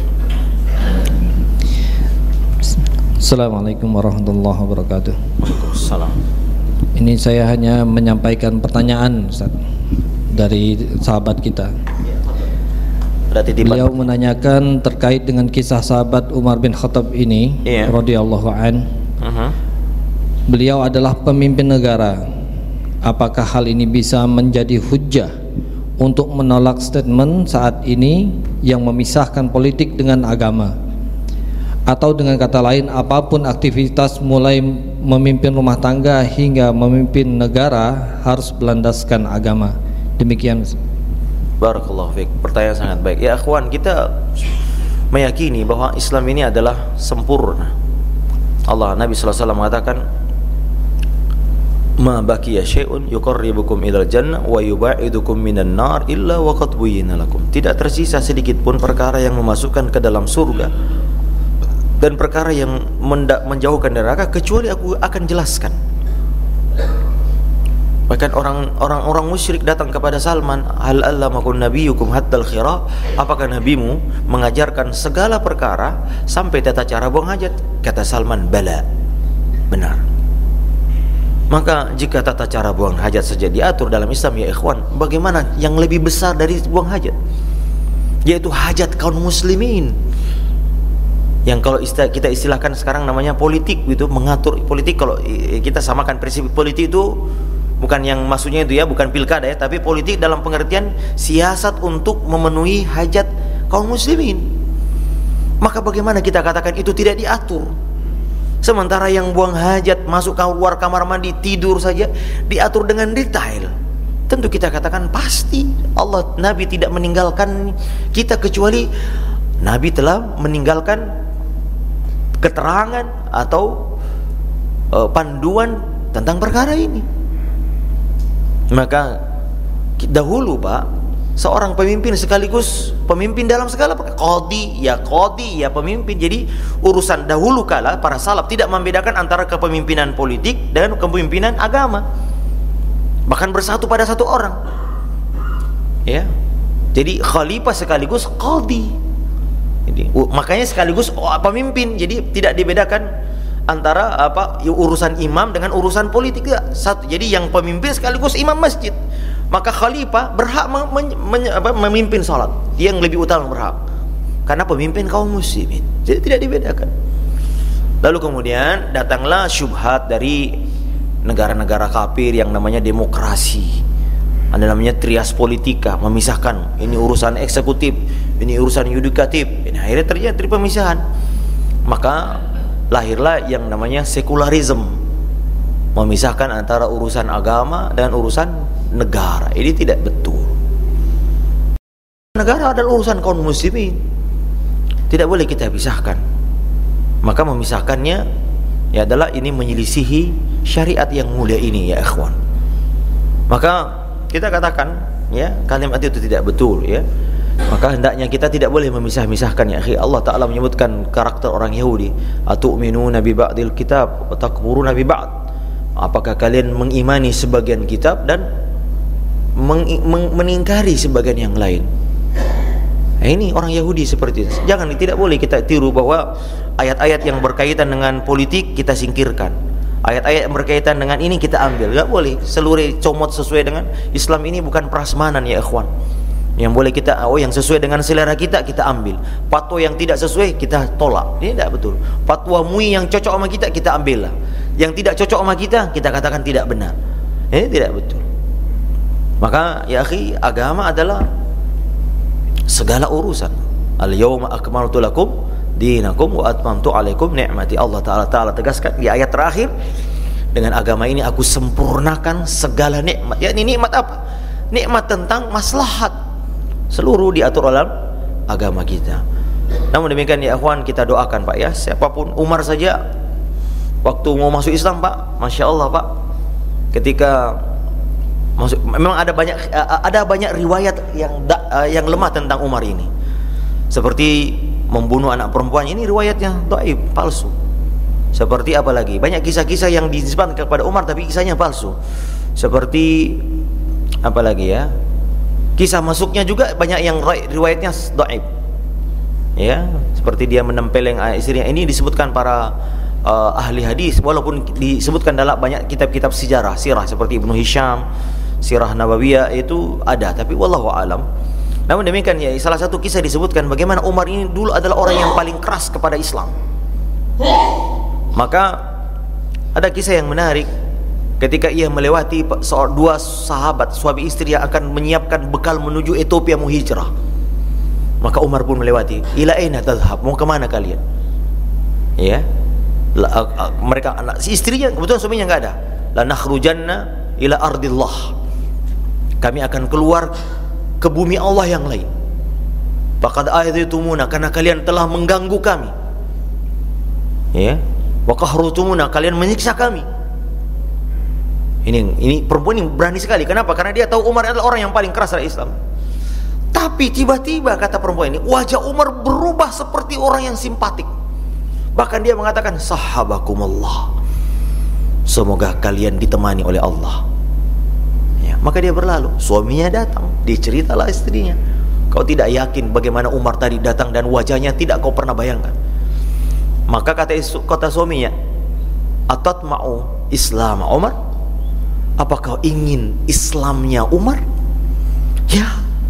Assalamualaikum warahmatullahi wabarakatuh. Waalaikumsalam. Ini saya hanya menyampaikan pertanyaan, Ustaz, dari sahabat kita. Beliau menanyakan terkait dengan kisah sahabat Umar bin Khattab ini, yeah, radhiyallahu an. Uh-huh. Beliau adalah pemimpin negara. Apakah hal ini bisa menjadi hujjah untuk menolak statement saat ini yang memisahkan politik dengan agama? Atau dengan kata lain, apapun aktivitas mulai memimpin rumah tangga hingga memimpin negara harus berlandaskan agama. Demikian. Barakallahu fiik. Pertanyaan sangat baik. Ya akhwan, kita meyakini bahwa Islam ini adalah sempurna. Allah, Nabi sallallahu alaihi wasallam mengatakan, ma baqiya syai'un yuqarribukum ilal jannah wa yubaidukum minan nar illa wa qad buyyina lakum. Tidak tersisa sedikit pun perkara yang memasukkan ke dalam surga dan perkara yang menjauhkan dari neraka kecuali aku akan jelaskan. Bahkan orang orang orang musyrik datang kepada Salman, hal allamakum nabiyukum hatta al-khira, apakah nabimu mengajarkan segala perkara sampai tata cara buang hajat? Kata Salman, bala, benar. Maka jika tata cara buang hajat saja diatur dalam Islam, ya ikhwan, bagaimana yang lebih besar dari buang hajat, yaitu hajat kaum muslimin, yang kalau istilah, kita istilahkan sekarang namanya politik gitu, mengatur politik. Kalau kita samakan prinsip politik itu bukan yang maksudnya itu ya, bukan pilkada ya, tapi politik dalam pengertian siasat untuk memenuhi hajat kaum muslimin. Maka bagaimana kita katakan itu tidak diatur? Sementara yang buang hajat, masuk keluar kamar mandi, tidur saja diatur dengan detail. Tentu kita katakan pasti Allah, Nabi tidak meninggalkan kita kecuali Nabi telah meninggalkan keterangan atau uh, panduan tentang perkara ini. Maka dahulu Pak, seorang pemimpin sekaligus pemimpin dalam segala perkara, qadi ya qadi ya pemimpin. Jadi urusan dahulu kala para salaf tidak membedakan antara kepemimpinan politik dan kepemimpinan agama, bahkan bersatu pada satu orang ya. Jadi khalifah sekaligus qadi. Jadi makanya sekaligus oh, pemimpin. Jadi tidak dibedakan antara apa urusan imam dengan urusan politik ya. Satu. Jadi yang pemimpin sekaligus imam masjid, maka khalifah berhak mem mem mem apa, memimpin salat. Dia yang lebih utama berhak karena pemimpin kaum muslimin. Jadi tidak dibedakan. Lalu kemudian datanglah syubhat dari negara-negara kafir yang namanya demokrasi. Ada namanya trias politika, memisahkan ini urusan eksekutif, ini urusan yudikatif. Ini akhirnya terjadi pemisahan. Maka lahirlah yang namanya sekularisme, memisahkan antara urusan agama dan urusan negara. Ini tidak betul. Negara adalah urusan kaum muslimin, tidak boleh kita pisahkan. Maka memisahkannya ya adalah ini menyelisihi syariat yang mulia ini ya ikhwan. Maka kita katakan ya kalimat itu tidak betul ya. Maka hendaknya kita tidak boleh memisah-misahkan ya akhi. Allah Ta'ala menyebutkan karakter orang Yahudi, atu'minuna bi ba'dil kitab wa takfuruna bi ba'd. Apakah kalian mengimani sebagian kitab dan meng meng meningkari sebagian yang lain? Nah, ini orang Yahudi seperti itu. Jangan, tidak boleh kita tiru bahwa ayat-ayat yang berkaitan dengan politik kita singkirkan, ayat-ayat yang berkaitan dengan ini kita ambil. Gak boleh seluruh comot sesuai dengan Islam. Ini bukan prasmanan ya ikhwan. Yang boleh kita, oh yang sesuai dengan selera kita kita ambil, fatwa yang tidak sesuai kita tolak. Ini tidak betul. Fatwa M U I yang cocok sama kita kita ambil lah, yang tidak cocok sama kita kita katakan tidak benar. Ini tidak betul. Maka ya akhi, agama adalah segala urusan. Al-yawma akmaltu lakum dinakum wa atmamtu alaikum ni'mati. Allah Ta'ala Ta'ala tegaskan di ayat terakhir, dengan agama ini aku sempurnakan segala nikmat. Ya, ini nikmat apa? Nikmat tentang maslahat. Seluruh diatur dalam agama kita. Namun demikian ya akhwan, kita doakan Pak ya, siapapun, Umar saja waktu mau masuk Islam Pak, Masya Allah Pak, ketika masuk, memang ada banyak ada banyak riwayat yang yang lemah tentang Umar ini, seperti membunuh anak perempuan, ini riwayatnya dhaif, palsu. Seperti apa lagi, banyak kisah-kisah yang disebutkan kepada Umar tapi kisahnya palsu. Seperti apa lagi ya, kisah masuknya juga banyak yang riwayatnya dhaif ya, seperti dia menempeleng istrinya. Ini disebutkan para uh, ahli hadis, walaupun disebutkan dalam banyak kitab-kitab sejarah sirah seperti Ibnu Hisham, Sirah Nabawiyah itu ada, tapi wallahu alam. Namun demikian ya, salah satu kisah disebutkan bagaimana Umar ini dulu adalah orang yang paling keras kepada Islam. Maka ada kisah yang menarik ketika ia melewati dua sahabat suami istri yang akan menyiapkan bekal menuju Ethiopia mau hijrah. Maka Umar pun melewati, ila aina tadhhab, mau kemana kalian? Ya, la, uh, uh, mereka anak si istrinya kebetulan suaminya enggak ada. La nakhrujanna ila ardillah, kami akan keluar ke bumi Allah yang lain. Faqad aidhitumuna, karena kalian telah mengganggu kami. Ya, wa qahrutumuna, kalian menyiksa kami. Ini ini perempuan ini berani sekali. Kenapa? Karena dia tahu Umar adalah orang yang paling keras dalam Islam. Tapi tiba-tiba kata perempuan ini, wajah Umar berubah seperti orang yang simpatik. Bahkan dia mengatakan, sahabakumullah, semoga kalian ditemani oleh Allah. Ya, maka dia berlalu. Suaminya datang, diceritalah istrinya, kau tidak yakin bagaimana Umar tadi datang dan wajahnya tidak kau pernah bayangkan. Maka kata kata suaminya, atatma'u Islam Umar, apa kau ingin Islamnya Umar? Ya.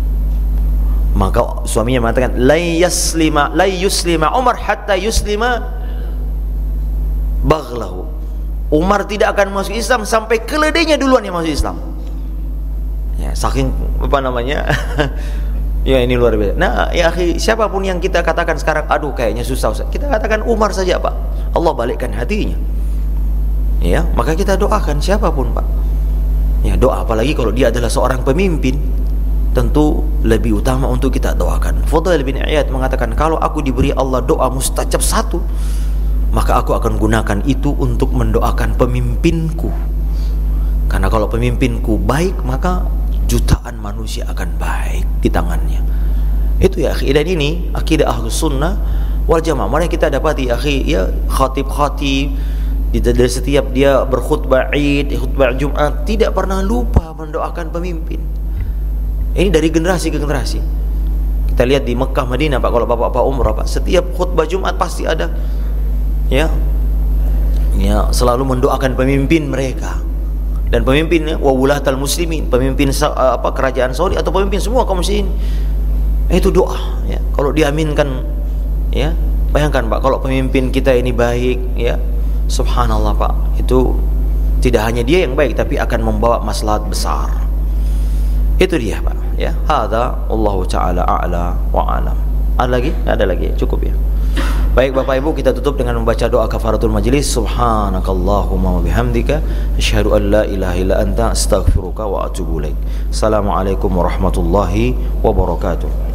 Maka suaminya mengatakan, la yaslima la yuslima Umar hatta yuslima baghlahu. Umar tidak akan masuk Islam sampai keledainya duluan yang masuk Islam. Ya, saking apa namanya? Ya, ini luar biasa. Nah, ya akhi, siapapun yang kita katakan sekarang, aduh kayaknya susah, Ustaz, kita katakan Umar saja, Pak. Allah balikkan hatinya. Ya, maka kita doakan siapapun, Pak. Ya, doa, apalagi kalau dia adalah seorang pemimpin, tentu lebih utama untuk kita doakan. Fudail bin Iyad mengatakan, kalau aku diberi Allah doa mustajab satu, maka aku akan gunakan itu untuk mendoakan pemimpinku. Karena kalau pemimpinku baik, maka jutaan manusia akan baik di tangannya. Itu ya akhi, dan ini akidah Ahlus Sunnah wal Jamaah. Mana kita dapati akhi, ya khatib-khatib dari setiap dia berkhutbah Id, khutbah Jumat, tidak pernah lupa mendoakan pemimpin. Ini dari generasi ke generasi. Kita lihat di Mekah, Madinah, Pak, kalau bapak-bapak umrah, Pak, setiap khutbah Jumat pasti ada, ya, ya, selalu mendoakan pemimpin mereka. Dan pemimpinnya wa wulatal muslimin, pemimpin apa kerajaan Saudi atau pemimpin semua kaum muslimin, itu doa, ya. Kalau diaminkan, ya, bayangkan, Pak, kalau pemimpin kita ini baik, ya, subhanallah, Pak, itu tidak hanya dia yang baik, tapi akan membawa maslahat besar. Itu dia, Pak, ya. Hadza wallahu taala a'la wa alam. Ada lagi? Ada lagi, cukup ya. Baik Bapak Ibu, kita tutup dengan membaca doa kafaratul majlis. Subhanakallahumma wa bihamdika asyhadu an la ilaha illa anta astaghfiruka wa atubu ilaik. Assalamualaikum warahmatullahi wabarakatuh.